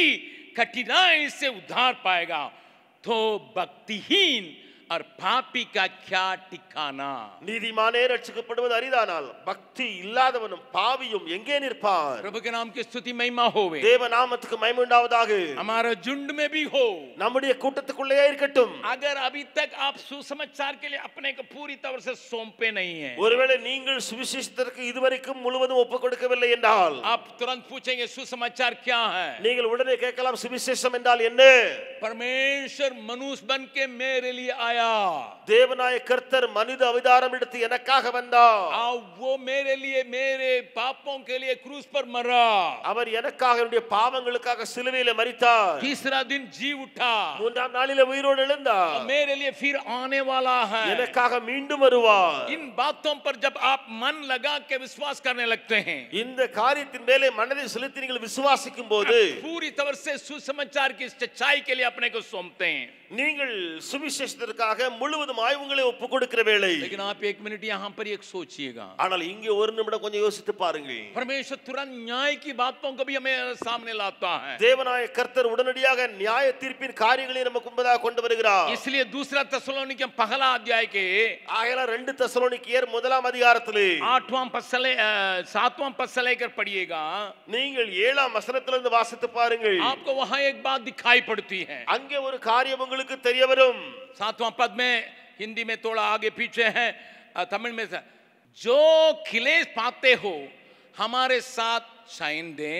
कठिनाई से उद्धार पाएगा, तो भक्तिहीन और पापी का क्या ठिकाना. நீதிமானே ரட்சிக்கப்படுவது அரிதானால் பக்தி இல்லாதவனும் பாவியும் எங்கே நிற்பார்? प्रभु के नाम की स्तुति महिमा होवे. தேவ நாமத்துக்கு மகிமை உண்டாவதாக. हमारा झुंड में भी हो. நம்முடைய கூட்டத்துக்குள்ளேயே இருக்கட்டும். अगर अभी तक आप सुसमाचार के लिए अपने को पूरी तरह से सौंपे नहीं है, ஒருவேளை நீங்கள் சுவிசேஷத்திற்கு இதுவரைக்கும் முழுவதும் ஒப்புக் கொடுக்கவில்லை என்றால், आप तुरंत पूछेंगे सुसमाचार क्या है. நீங்கள் உடனே கேட்கலாம், சுவிசேஷம் என்றால் என்ன? परमेश्वर मनुष्य बन के मेरे लिए आया. தேவனாய கர்த்தர் மனித அவதாரம் எடுத்து எனக்காக வந்தார். वो मेरे लिए, मेरे पापों के लिए क्रूस पर मरा. அவர் எனக்காக, என்னுடைய பாவங்களுக்காக சிலுவையிலே மரித்தார். तीसरा दिन जी उठा. 3ஆம் நாளிலே உயிரோடு எழுந்தார். मेरे लिए फिर आने वाला है. எனக்காக மீண்டும் வருவார். इन बातों पर जब आप मन लगा के विश्वास करने लगते हैं, இந்த காரியத்தின் மேலே மனதை செலுத்தி நீங்கள் விசுவாசிக்கும் போது पूरी तरह से सुसमाचार की सच्चाई के लिए अपने को सौंपते हैं. நீங்கள் சுவிசேஷத்திற்காக முழுவதுமாய் உங்களை ஒப்புக் கொடுக்கிற வேளை. लेकिन आप 1 मिनट यहाँ पर एक सोचिएगा. ஆனால் இங்கே ஒரு நிமிடம் கொஞ்சம் யோசித்து பாருங்கள். परमेश्वर तुरंत न्याय की बातों को भी हमें सामने लाता है. தேவனாய கர்த்தர் உடனடியாக நியாய தீர்ப்பின் காரியங்களை நமக்கு முன்பதாக கொண்டு வருகிறார். इसलिए दूसरा தெசலோனிக்கே पहला अध्याय के ஆகையால் 2 தெசலோனிக்கேயர் 1ஆம் அதிகாரத்திலே 8वां पद से 7वां पद से लेकर पढ़िएगा. நீங்கள் 7ஆம் வசனத்திலிருந்து வாசித்து பாருங்கள். आपको वहां एक बात दिखाई पड़ती है. அங்கே ஒரு காரியம் உங்களுக்கு தெரிய வரும். 7वां पद में, हिंदी में थोड़ा आगे पीछे है, तमिल में से, जो खिलेश पाते हो हमारे साथ शाइन दे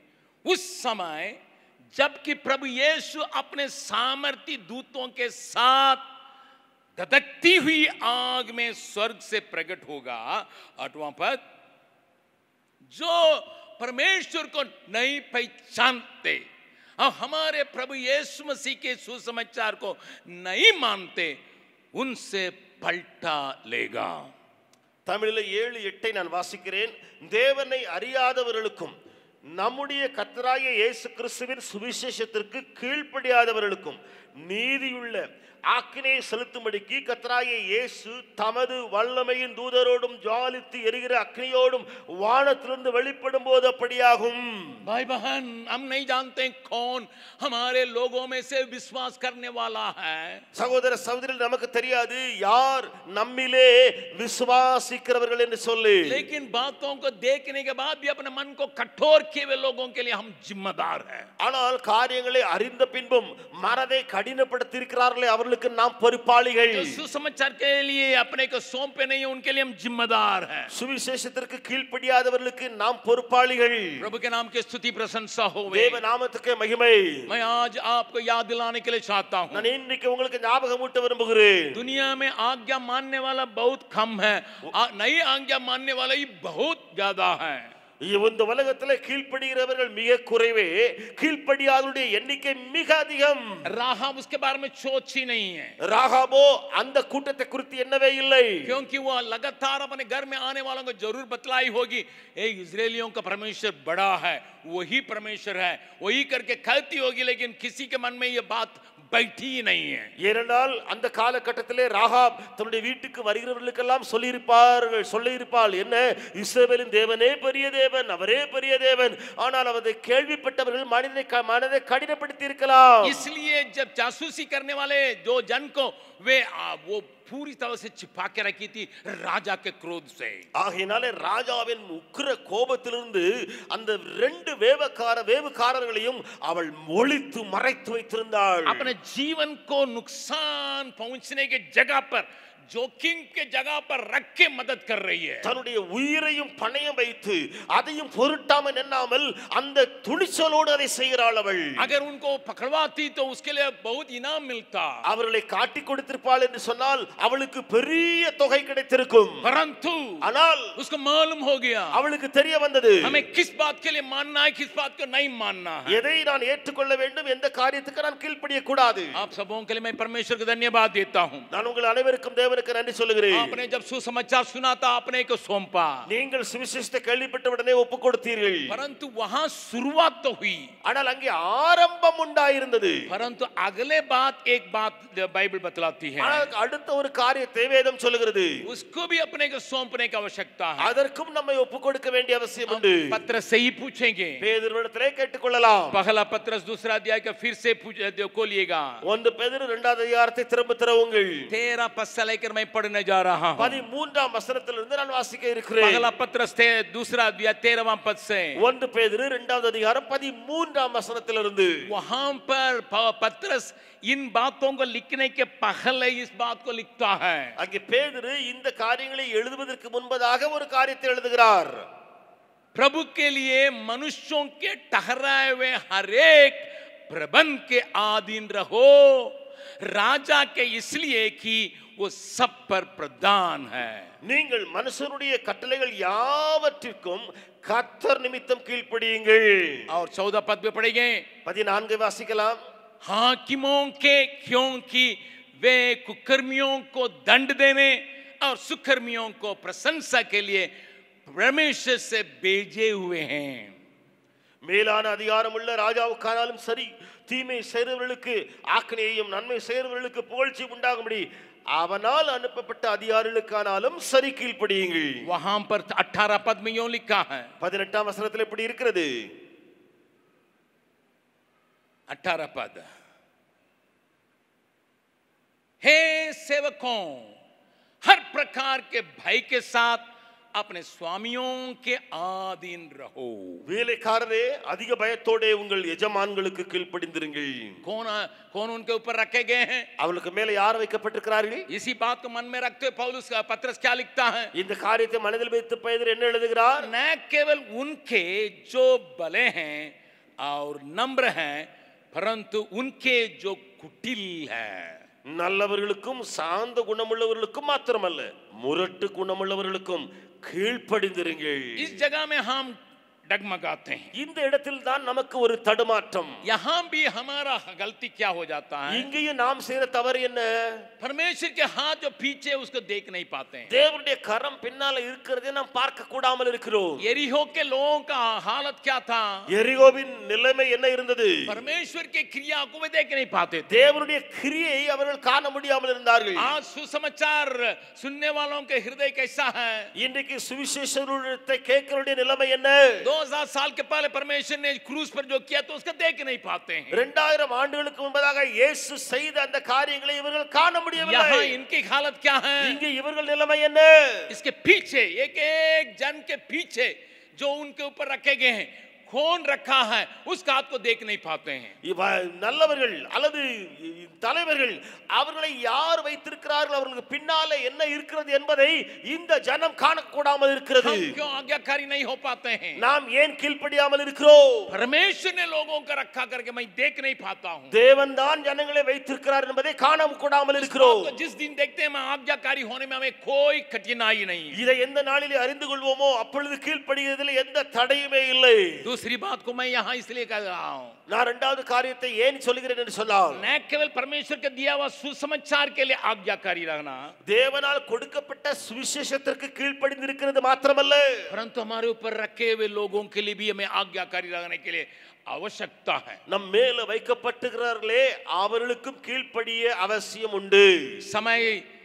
उस समय जबकि प्रभु यीशु अपने सामर्थी दूतों के साथ धधकती हुई आग में स्वर्ग से प्रकट होगा. 8वां पद, जो परमेश्वर को नहीं पहचानते और हमारे प्रभु यीशु मसीह के सुसमाचार को नहीं मानते उनसे पलटा लेगा. தமிழில் 7:8 நான் வாசிக்கிறேன். தேவனை அறியாதவர்களுக்கும் நம்முடைய கர்த்தராகிய இயேசு கிறிஸ்துவின் சுவிசேஷத்திற்கு கீழ்ப்படியாதவர்களுக்கும் நீதியுள்ள ஆக்கினை செலுத்தும்படிக்கு கர்த்தராகிய இயேசு தமது வல்லமையின் தூதரோடும் ஜாலித்து எரிகிற அக்னியோடும் வானத்திலிருந்து வெளிப்படும் போது அப்படியாகும். भाई बहन, हम नहीं जानते कौन हमारे लोगों में से विश्वास करने वाला है. சகோதர சகோதரிகள், நமக்கு தெரியாது யார் நம்மிலே விசுவாசிக்கிறவர்கள் என்று சொல்லி. लेकिन बातों को देखने के बाद भी अपने मन को कठोर किए हुए लोगों के लिए हम जिम्मेदार हैं. ஆனால் காரியங்களை அறிந்த பின்பும் மனதை கடினப்படுத்தி இருக்கிறார்களே அவர்களுக்கு நாம் பொறுப்பாளிகள். जो सुसमाचार के लिए अपने को सौंपे नहीं उनके लिए हम जिम्मेदार हैं. சுவிசேஷத்திற்கு கீழ்ப்படியாதவர்களுக்கு நாம் பொறுப்பாளிகள். प्रभु के नाम की स्तुति प्रशंसा हो. தேவ நாமத்துக்கு மகிமை. मैं आज आपको याद दिलाने के लिए चाहता हूं. நான் இன்னைக்கு உங்களுக்கு ஞாபகமூட்ட விரும்புகிறேன். दुनिया में आज्ञा मानने वाला बहुत कम है, नई आज्ञा मानने वाला ही बहुत ज्यादा है. இந்த உலகத்திலே கீழ்ப்படிகிறவர்கள் மிக குறைவே, கீழ்ப்படியாதவருடைய எண்ணிக்கை மிக அதிகம். राहाब उसके बारे में सोची नहीं है. ராகாபோ அந்த கூட்டத்தை குறித்து என்னவே இல்லை. क्योंकि वो लगातार अपने घर में आने वालों को जरूर बतलाई होगी, ए इजरायलियों का परमेश्वर बड़ा है, वही परमेश्वर है, वही करके कहती होगी, लेकिन किसी के मन में ये बात बैठी ही नहीं है. ஏனென்றால் அந்த காலகட்டத்திலே ராகாப் தன்னுடைய வீட்டுக்கு வருகிறவர்களுக்கெல்லாம் சொல்லியிருப்பாள், என்ன இஸ்ரவேலின் தேவனே பெரிய தேவன், அவரே பெரிய தேவன். ஆனால் அவரை கேள்விப்பட்டவர்கள் மனதை கடினப்படுத்தி இருக்கலாம். इसलिए जब जासूसी करने वाले जो जन को वो पूरी तरह से छिपा के रखी थी राजा के क्रोध से. ஆகையினாலே ராஜாவின் உக்கிர கோபத்திலிருந்து அந்த ரெண்டு வேவுக்காரர்களையும் அவள் ஒளித்து மறைத்து வைத்திருந்தாள். अपने जीवन को नुकसान पहुंचने के जगह पर, जोखिम के जगह पर रख के मदद कर रही है. தன்னுடைய உயிரையும் பணயம் வைத்து அதையும் பொருட்டாமல் எண்ணாமல் அந்த துணிச்சலோடு அதை செய்கிறாள் அவள். अगर उनको पकड़वाती तो उसके लिए बहुत इनाम मिलता. அவர்களை காட்டி கொடுத்திருப்பாள் என்று சொன்னால் அவளுக்கு பெரிய தொகை கிடைத்திருக்கும். परंतु ஆனால் उसको मालूम हो गया, அவளுக்கு தெரிய வந்தது हमें किस बात के लिए मानना है, किस बात को नहीं मानना है. எதை நான் ஏற்றுக்கொள்ள வேண்டும், எந்த காரியத்துக்கு நான் கீழ்ப்படிய கூடாது. आप सबों के लिए मैं परमेश्वर को धन्यवाद देता हूं. நான் உங்கள் அனைவருக்கும் தேவனுக்கு நன்றி சொல்லுகிறேன். आपने जब सुसमाचार सुना था आपने को सौंपा, நீங்கள் சுவிசேஷத்தை கேள்விப்பட்ட உடனே ஒப்பு கொடுத்தீர்கள். परंतु वहां शुरुआत तो हुई, ஆனால் அங்கே ஆரம்பம் உண்டாயிருந்தது. परंतु अगले बात एक बात बाइबल बतलाती है, ஆனால் அடுத்த ஒரு காரியத்தை வேதம் சொல்லுகிறது. उसको भी अपने को सौंपने की आवश्यकता है. அதற்கும் நம்மை ஒப்பு கொடுக்க வேண்டிய அவசியம் உண்டு. पत्र से ही पूछेंगे, பேதுருவிடத்திலே கேட்டுக்கொள்ளலாம். पहला पत्रस दूसरा अध्याय का फिर से खोलिएगा. 1 பேதுரு 2வது அதிகாரத்தை திரும்ப திறவுங்கள். 13 पद से लेकर मैं पढ़ने जा रहा हूं. 13ஆம் வசனத்திலிருந்து நான் வாசிக்க இருக்கிறேன். पहला पत्रस दूसरा अध्याय 13वां पद से. 1 பேதுரு 2வது அதிகாரம் 13ஆம் வசனத்திலிருந்து. वहां पर पत्रस इन बातों को लिखने के पहले इस बात को लिखता है. அங்கே பேதுரு இந்த காரியங்களை எழுதுவதற்கு முன்பதாக ஒரு காரியத்தை எழுதுகிறார். प्रभु के लिए मनुष्यों के ठहराए हुए हर एक प्रबंध के अधीन रहो, राजा के इसलिए कि वो सब पर प्रधान है. நீங்கள் மனுஷனுடைய கட்டளைகள் யாவற்றிற்கும் கர்த்தர் நிமித்தம் கீழ்ப்படியுங்கள். और 14 पद में पढ़ेंगे, 14 வாசிக்கலாம். हाकिमों के, क्योंकि वे कुकर्मियों को दंड देने और सुकर्मियों को प्रशंसा के लिए परमेश्वर से भेजे हुए हैं. மேலான அதிகாரம் உள்ள ராஜாவுக்கானாலும் சரி, தீமை செய்கிறவர்களுக்கு ஆக்கினையையும் நன்மை செய்கிறவர்களுக்கு புகழ்ச்சி உண்டாகும்படி அவனால் அனுப்பப்பட்ட அதிகாரிகளுக்கானாலும் சரி கீழ்ப்படியுங்கள். वहां पर 18 पद में यूं लिखा है, 18ஆம் வசனத்தில் இப்படி இருக்கிறது. 18 पद, हे सेवकों, हर प्रकार के भय के साथ अपने स्वामियों के अधीन रहो. வேலைக்காரரே அதிக பயத்தோட உங்கள் எஜமான்களுக்கு கீழ்ப்படிந்திருங்கள். कौन उनके ऊपर रखे गए हैं? அவளுக்கு மேலே யார் வைக்கப்பட்டிருக்கிறார்கள்? इसी बात को मन में रखते हुए पौलुस का पत्रस क्या लिखता है? இந்த காரியத்தை மனதில் வைத்து பேதுரு என்ன எழுதுகிறார்? न केवल उनके जो भले हैं और नम्र हैं, परंतु उनके जो कुटिल हैं. நல்லவர்களுக்கும் சாந்த குணமுள்ளவர்களுக்கும் மாத்திரமல்ல, முரட்டு குணமுள்ளவர்களுக்கும் கீழ்ப்படிந்திருங்கள். इस जगह में हम डगमगाते हैं। இந்த இடத்தில் தான் நமக்கு ஒரு தடுமாற்றம். यहाँ भी हमारा गलती क्या हो जाता है? இங்கேயும் நாம் செய்யற தவறு என்ன? परमेश्वर के हाथ जो पीछे उसको देख नहीं पाते हैं। தேவனுடைய கரம் பின்னால இருக்கிறதை நாம் பார்க்க கூடாமல் இருக்கிறோம். यरीहो के लोगों का हालत क्या था? எரிகோவின் நிலைமை என்ன இருந்தது? परमेश्वर के क्रिया को वे देख नहीं पाते थे। தேவனுடைய கிரியை அவர்கள் காண முடியாமல் இருந்தார்கள். आज सुसमाचार सुनने वालों के हृदय कैसा है? இன்றைக்கு சுவிசேஷத்தை கேட்கிறவருடைய நிலைமை என்ன? 2000 साल के पहले परमेश्वर ने क्रूस पर जो किया तो उसका देख नहीं पाते हैं। 2000 ஆண்டுகளுக்கு முன்பதாக இயேசு செய்த அந்த காரியங்களை இவர்கள் காண முடியவில்லை. यहाँ इनकी हालत क्या है? இங்கே இவர்கள் நிலைமை என்ன? इसके पीछे एक एक जन के पीछे जो उनके ऊपर रखे गए हैं, कौन रखा है उसका हाथ को देख नहीं पाते हैं। நல்லவர்கள் அல்லது தலைவர்கள் அவர்களை யார் வைத்திருக்கிறார்கள், அவர்களுக்கு பின்னாலே என்ன இருக்கிறது என்பதை இந்த ஜனம் காணக்கூடாமல் இருக்கிறது. हम क्यों आज्ञाकारी नहीं हो पाते हैं? நாம் ஏன் கீழ்ப்படியாமல் இருக்கிறோம்? परमेश्वर ने लोगों को रखा करके मैं देख नहीं पाता हूं। தேவன் தான் ஜனங்களை வைத்திருக்கிறார் என்பதை காணக்கூடாமல் இருக்கிறோம். तो जिस दिन देखते हैं मैं आज्ञाकारी होने में हमें कोई कठिनाई नहीं। இதை எந்த நாளிலே அறிந்து கொள்வோமோ அப்பொழுது கீழ்ப்படிகிறதில் எந்த தடையுமே இல்லை. दूसरी बात को मैं यहाँ इसलिए कह रहा हूँ, நான் இரண்டாவது காரியத்தை ஏன் சொல்கிறேன் என்று சொன்னால், न केवल परमेश्वर के दिया हुआ सुसमाचार के लिए आज्ञाकारी रहना, தேவனால் கொடுக்கப்பட்ட சுவிசேஷத்திற்கு கீழ்ப்படிந்திருக்கிறது மாத்திரமல்ல, परंतु हमारे ऊपर रखे हुए लोगों के लिए भी हमें आज्ञाकारी रहने के लिए आवश्यकता है। நம் மேல வைக்கப்பட்டிருக்கிறார்களே அவர்களுக்கும் கீழ்ப்படிய அவசியம் உண்டு. समय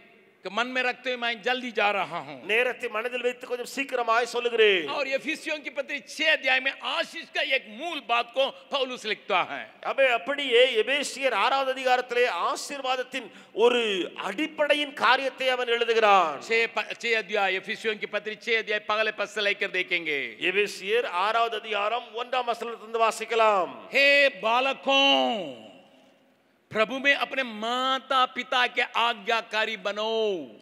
मन में रखते हुए मैं जल्दी जा रहा हूँ நேரத்தை மனதில் வைத்து கொஞ்சம் சீக்கிரமாய் சொல்லுகிறேன். और एफिसियों की पत्री 6 अध्याय में आशीष का एक मूल बात को पौलुस लिखता है। அப்படியே எபேசியர் 6வது அதிகாரத்திலே ஆசீர்வாதத்தின் ஒரு அடிப்படையின் காரியத்தை அவன் எழுதுகிறான். 6 अध्याय एफिसियों की पत्री 6 अध्याय पहले पद से लेकर देखेंगे। எபேசியர் 6வது அதிகாரம் 1ஆம் வசனத்திலிருந்து வாசிக்கலாம். हे बालकों, प्रभु में अपने माता पिता के आज्ञाकारी बनो।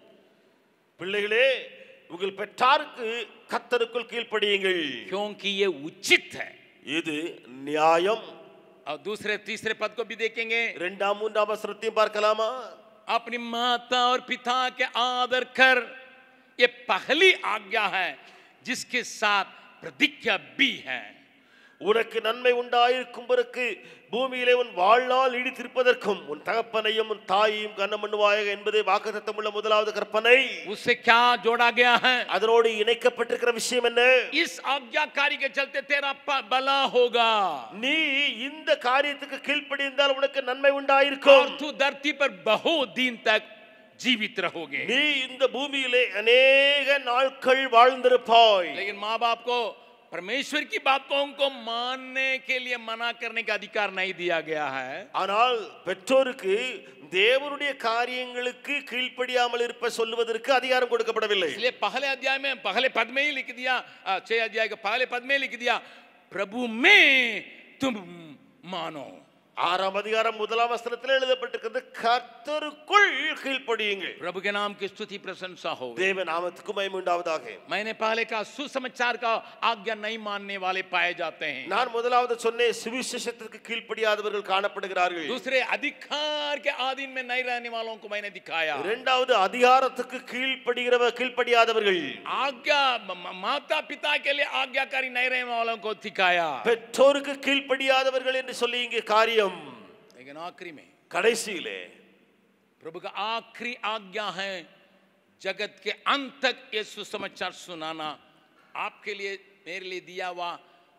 பிள்ளைகளே உங்கள் பெற்றாருக்கு கர்த்தருக்குள் கீழ்ப்படியுங்கள், क्योंकि ये उचित है। இது நியாயம். और दूसरे तीसरे पद को भी देखेंगे। 2ஆம் 3ஆம் வசனத்தையும் பார்க்கலாமா? अपनी माता और पिता के आदर कर, ये पहली आज्ञा है जिसके साथ प्रतिज्ञा भी है। உனக்கு நன்மை உண்டாயிருக்கும்பருக்கு பூமியிலே உன் வாழ்நாள் நீடித்திருப்பதற்கும் உன் தகப்பனையும் உன் தாயையும் கனம் பண்ணுவாயாக என்பதே வாக்குத்தத்தமுள்ள முதலாவது கற்பனை. उससे क्या जोड़ा गया है? அதனோடு இணைக்கப்பட்டிருக்கிற விஷயம் என்ன? इस आज्ञाकारी के चलते तेरा भला होगा। நீ இந்த காரியத்துக்கு கீழ்ப்படிந்தால் உனக்கு நன்மை உண்டாயிருக்கும். और तू धरती पर बहुत दिन तक जीवित रहोगे। நீ இந்த பூமியிலே अनेक நாட்கள் வாழ்ந்திருப்பாய். लेकिन माँ बाप को परमेश्वर की बातों को मानने के लिए मना करने का अधिकार नहीं दिया गया है। ஆனால் பெற்றோருக்கு தேவனுடைய காரியங்களுக்கு கீழ்ப்படியாமல் இருப்ப சொல்வதற்கு அதிகாரம் கொடுக்கப்படவில்லை. इसलिए पहले अध्याय में पहले पद में ही लिख दिया, 6 अध्याय के पहले पद में लिख दिया, प्रभु में तुम मानो। 6ஆம் அதிகாரம் 1ஆம் வசனத்தில் எழுதப்பட்டிருக்கிறது, கர்த்தருக்குள் கீழ்ப்படியுங்கள். प्रभु के नाम की स्तुति प्रशंसा हो। தேவ நாமத்துக்கு மகிமை உண்டாவதாக. मैंने पहले कहा सुसमाचार का आज्ञा नहीं मानने वाले पाए जाते हैं। நான் முதலாவது சொன்னேன் சுவிசேஷத்திற்கு கீழ்ப்படியாதவர்கள் காணப்படுகிறார்கள். दूसरे अधिकार के अधीन में नहीं रहने वालों को मैंने दिखाया। இரண்டாவது அதிகாரத்துக்கு கீழ்ப்படியாதவர்கள், आज्ञा माता पिता के लिए आज्ञाकारी नहीं रहने वालों को दिखाया। பெற்றோருக்கு கீழ்ப்படியாதவர்கள் என்று சொல்லி இங்கே காரியம். लेकिन आखिरी में கடைசியிலே प्रभु का आखिरी आज्ञा है, जगत के अंत तक ये सुसमाचार सुनाना आपके लिए मेरे लिए दिया हुआ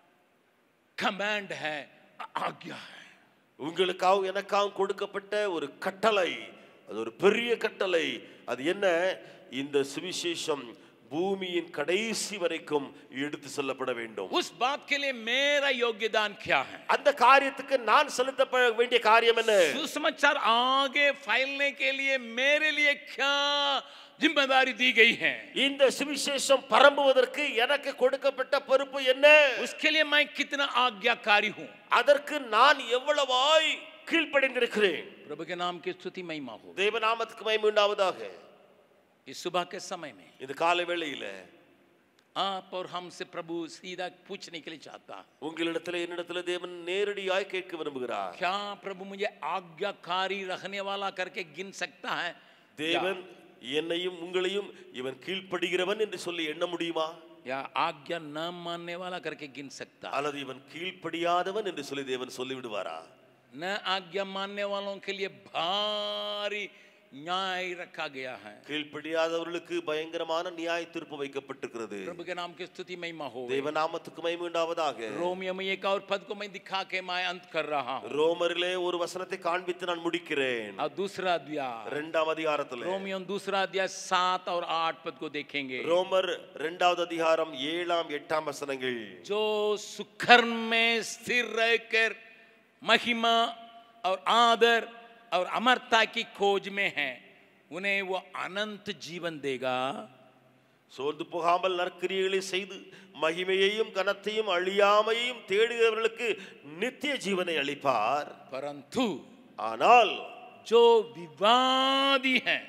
कमांड है, आज्ञा है। உங்களுக்காகவும் எனக்காகவும் கொடுக்கப்பட்ட ஒரு கட்டளை, அது ஒரு பெரிய கட்டளை. அது என்ன? இந்த சுவிசேஷம் பூமியின் கடைசி வரைக்கும் எடுத்து செல்லப்பட வேண்டும். उस बात के लिए मेरा योगदान क्या है? அந்த காரியத்துக்கு நான் செலுத்த வேண்டிய காரியம் என்ன? सुसमाचार आगे फैलने के लिए मेरे लिए क्या जिम्मेदारी दी गई है? இந்த சுவிசேஷம் பரம்புவதற்கு எனக்கு கொடுக்கப்பட்ட பொறுப்பு என்ன? उसके लिए मैं कितना आज्ञाकारी हूं? அதற்கு நான் எவ்வளவாய் கீழ்ப்படிந்திருக்கிறேன்? प्रभु के नाम की स्तुति महिमा हो। தேவ நாமத்துக்கு மகிமை உண்டாவதாக. इस सुबह के समय में இந்த காலை வேளையில आप और हमसे प्रभु सीधा पूछने के लिए चाहता है, உங்களிடத்தில் என்னிடத்தில் தேவன் நேரடியாய் கேட்க விரும்புகிறார். क्या प्रभु मुझे आज्ञाकारी रहने वाला करके गिन सकता है? தேவன் என்னையும் உங்களையும் இவன் கீழ்ப்படுகிறவன் என்று சொல்லி எண்ண முடியுமா? या आज्ञा न मानने वाला करके गिन सकता, அல்லது இவன் கீழ்ப்படியாதவன் என்று சொல்லி தேவன் சொல்லிவிடுவாரா? न आज्ञा मानने वालों के लिए भारी न्याय रखा गया है। கீழ்ப்படியாதவர்களுக்கு பயங்கரமான நியாய தீர்ப்பு வைக்கப்பட்டிருக்கிறது। प्रभु के नाम की स्तुति महिमा हो। தேவநாமத்துக்கு மகிமை உண்டாவதாக। रोमियो में एक और पद को मैं दिखा के मैं अंत कर रहा हूं। ரோமரிலே ஒரு வசனத்தை காண்பித்து நான் முடிக்கிறேன்। और दूसरा अध्याय இரண்டாம் அதிகாரத்திலே रोमियो दूसरा अध्याय 7 और 8 पद को देखेंगे। ரோமர் இரண்டாவது அதிகாரம் 7 8 வசனங்கள்। जो सुखर में स्थिर रहकर महिमा और आदर और अमरता की खोज में है, उन्हें वो अनंत जीवन देगा। சோர்ந்து போகாமல் நற்கிரியைகளை செய்து மகிமையையும் கனத்தையும் அழியாமையும் தேடுகிறவர்களுக்கு நித்திய ஜீவனை அளிப்பார்। परंतु ஆனால் जो विवादी हैं,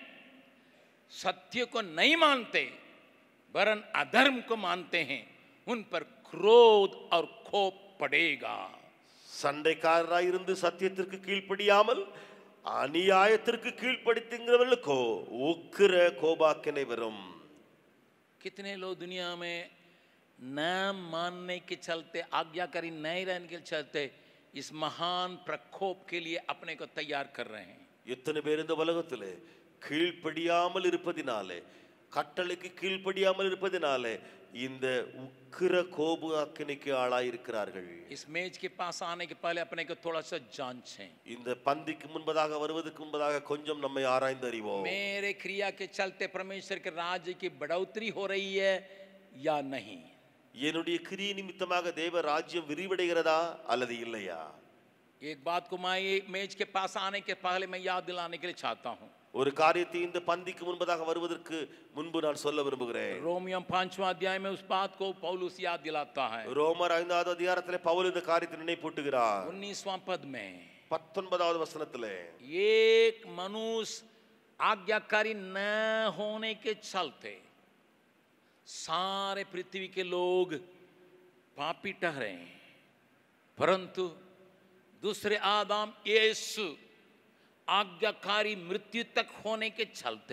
सत्य को नहीं मानते वरन अधर्म को मानते हैं, उन पर क्रोध और कोप पड़ेगा। சண்டைக்காரராய் இருந்து சத்தியத்திற்கு கீழ்ப்படியாமல் அநியாயத்திற்கு கீழ்ப்படித்துங்கிறவர்களுக்கோ உக்கிர கோபாக்கினை வரும்। कितने लोग दुनिया में न मानने के चलते, आज्ञाकारी नहीं रहने के चलते इस महान प्रकोप के लिए अपने को तैयार कर रहे हैं। எத்தனை பேர் இந்த உலகத்திலே கீழ்ப்படியாமல் இருப்பதினாலே, கட்டளைக்கு கீழ்ப்படியாமல் இருப்பதினாலே இந்த உக்கிர கோபாக்கினைக்கு ஆளாயிருக்கிறார்கள்। इस मेज के पास आने के पहले अपने को थोड़ा सा जांचें। இந்த பந்திக்கு முன்பதாக வருவதற்கு முன்பதாக கொஞ்சம் நம்மை ஆராய்ந்து அறிவோம்। मेरे क्रिया के चलते परमेश्वर के राज्य की बढ़ोतरी हो रही है या नहीं? என்னுடைய கிரியை நிமித்தமாக தேவ ராஜ்யம் விரிவடைகிறதா அல்லது இல்லையா? एक बात को मैं ये मेज के पास आने के पहले मैं याद दिलाने के लिए चाहता हूँ। ஒரு காரியத்தை இந்த பந்திக்கு முன்பதாக வருவதற்கு முன்பு நான் சொல்ல விரும்புகிறேன்। रोमियो 5वां अध्याय में उस बात को पौलुस याद दिलाता है। ரோமர் 5வது அதிகாரத்திலே பவுல் இந்த காரியத்தை நினைப்பூட்டுகிறார்। 19वां पद में 19வது வசனத்திலே एक मनुष्य आज्ञाकारी न होने के चलते सारे पृथ्वी के लोग पापी ठहरे, परंतु दूसरे आदम यीशु आज्ञाकारी मृत्यु तक होने के चलते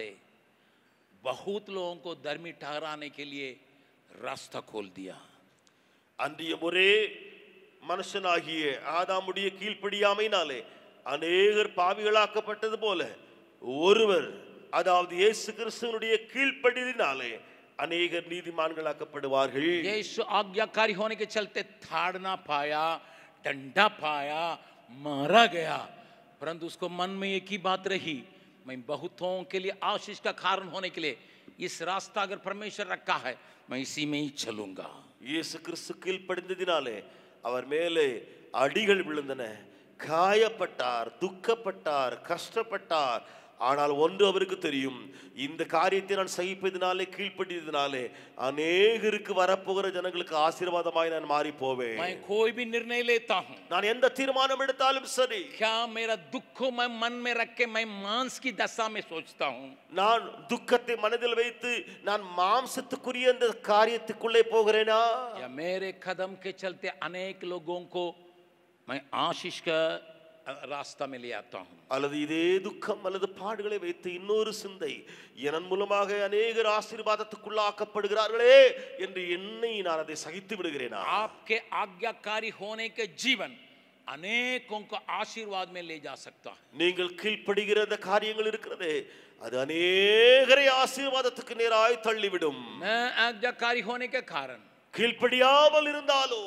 बहुत लोगों को धर्मी ठहराने के लिए रास्ता खोल दिया। அன்றைய ஒரே மனுஷனாகிய ஆதாமுடைய கீழ்ப்படியாமையினாலே அநேகர் பாவிகளாக்கப்பட்டது போல ஒருவர், அதாவது இயேசு கிறிஸ்துவினுடைய கீழ்ப்படியினாலே अनेक नीतिमानगளாக்கப்படுவார்கள்। यीशु आज्ञाकारी होने के चलते थाड़ ना पाया, डंडा पाया, मारा गया, परंतु उसको मन में एक ही बात रही, मैं बहुतों के लिए आशीष का कारण होने के लिए इस रास्ता अगर परमेश्वर रखा है मैं इसी में ही चलूंगा। இயேசு கிறிஸ்து கீழ்ப்படிந்ததினாலே அவர் மேலே அடிகள் விழுந்தன, காயப்பட்டார், துக்கப்பட்டார், கஷ்டப்பட்டார். ஆனால் ஒன்று அவருக்கு தெரியும், இந்த காரியத்தை நான் சகிப்பதினாலே, கீழ்ப்படியதினாலே அநேகருக்கு வரப்போகிற ஜனங்களுக்கு ஆசீர்வாதமாய் நான் மாறி போவேன்। मैं कोई भी निर्णय लेता हूं, நான் எந்த தீர்மானம் எடுத்தாலும் சரி, क्या मेरा दुख को मैं मन में रख के मैं मांस की दशा में सोचता हूं, நான் துக்கத்தை மனதில் வைத்து நான் மாம்சத்துக்குரிய அந்த காரியத்துக்குள்ளே போகிறேனா, या मेरे कदम के चलते अनेक लोगों को मैं आशीष का रास्ता में ले आता हूं। அல்லது இதே துக்கம் அல்லது பாடுகளை வைத்து இன்னொரு சிந்தை, என் மூலமாக அநேகர் ஆசீர்வாதத்துக்குள்ளாக்கப்படுகிறார்களே என்று எண்ணி நான் அதை சகித்து விடுகிறேனா? आपके आज्ञाकारी होने के जीवन अनेकों को आशीर्वाद में ले जा सकता है। நீங்கள் கீழ்ப்படுகிற அந்த காரியங்கள் இருக்கிறதே, அது அநேகரை ஆசீர்வாதத்துக்கு நேராய் தள்ளிவிடும்। न आज्ञाकारी होने के कारण கீழ்ப்படியாமல் இருந்தாலோ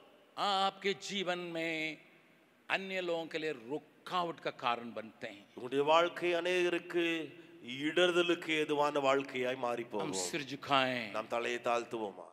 आपके जीवन में अन्य लोगों के लिए रुकावट का कारण बनते हैं। உங்களுடைய வாழ்க்கை அநேகருக்கு இடர்தலுக்கு ஏதுவான வாழ்க்கையாய் மாறி हम போகும்। सिर झुकाएं, நாம் தலையை தாழ்த்துவோமா?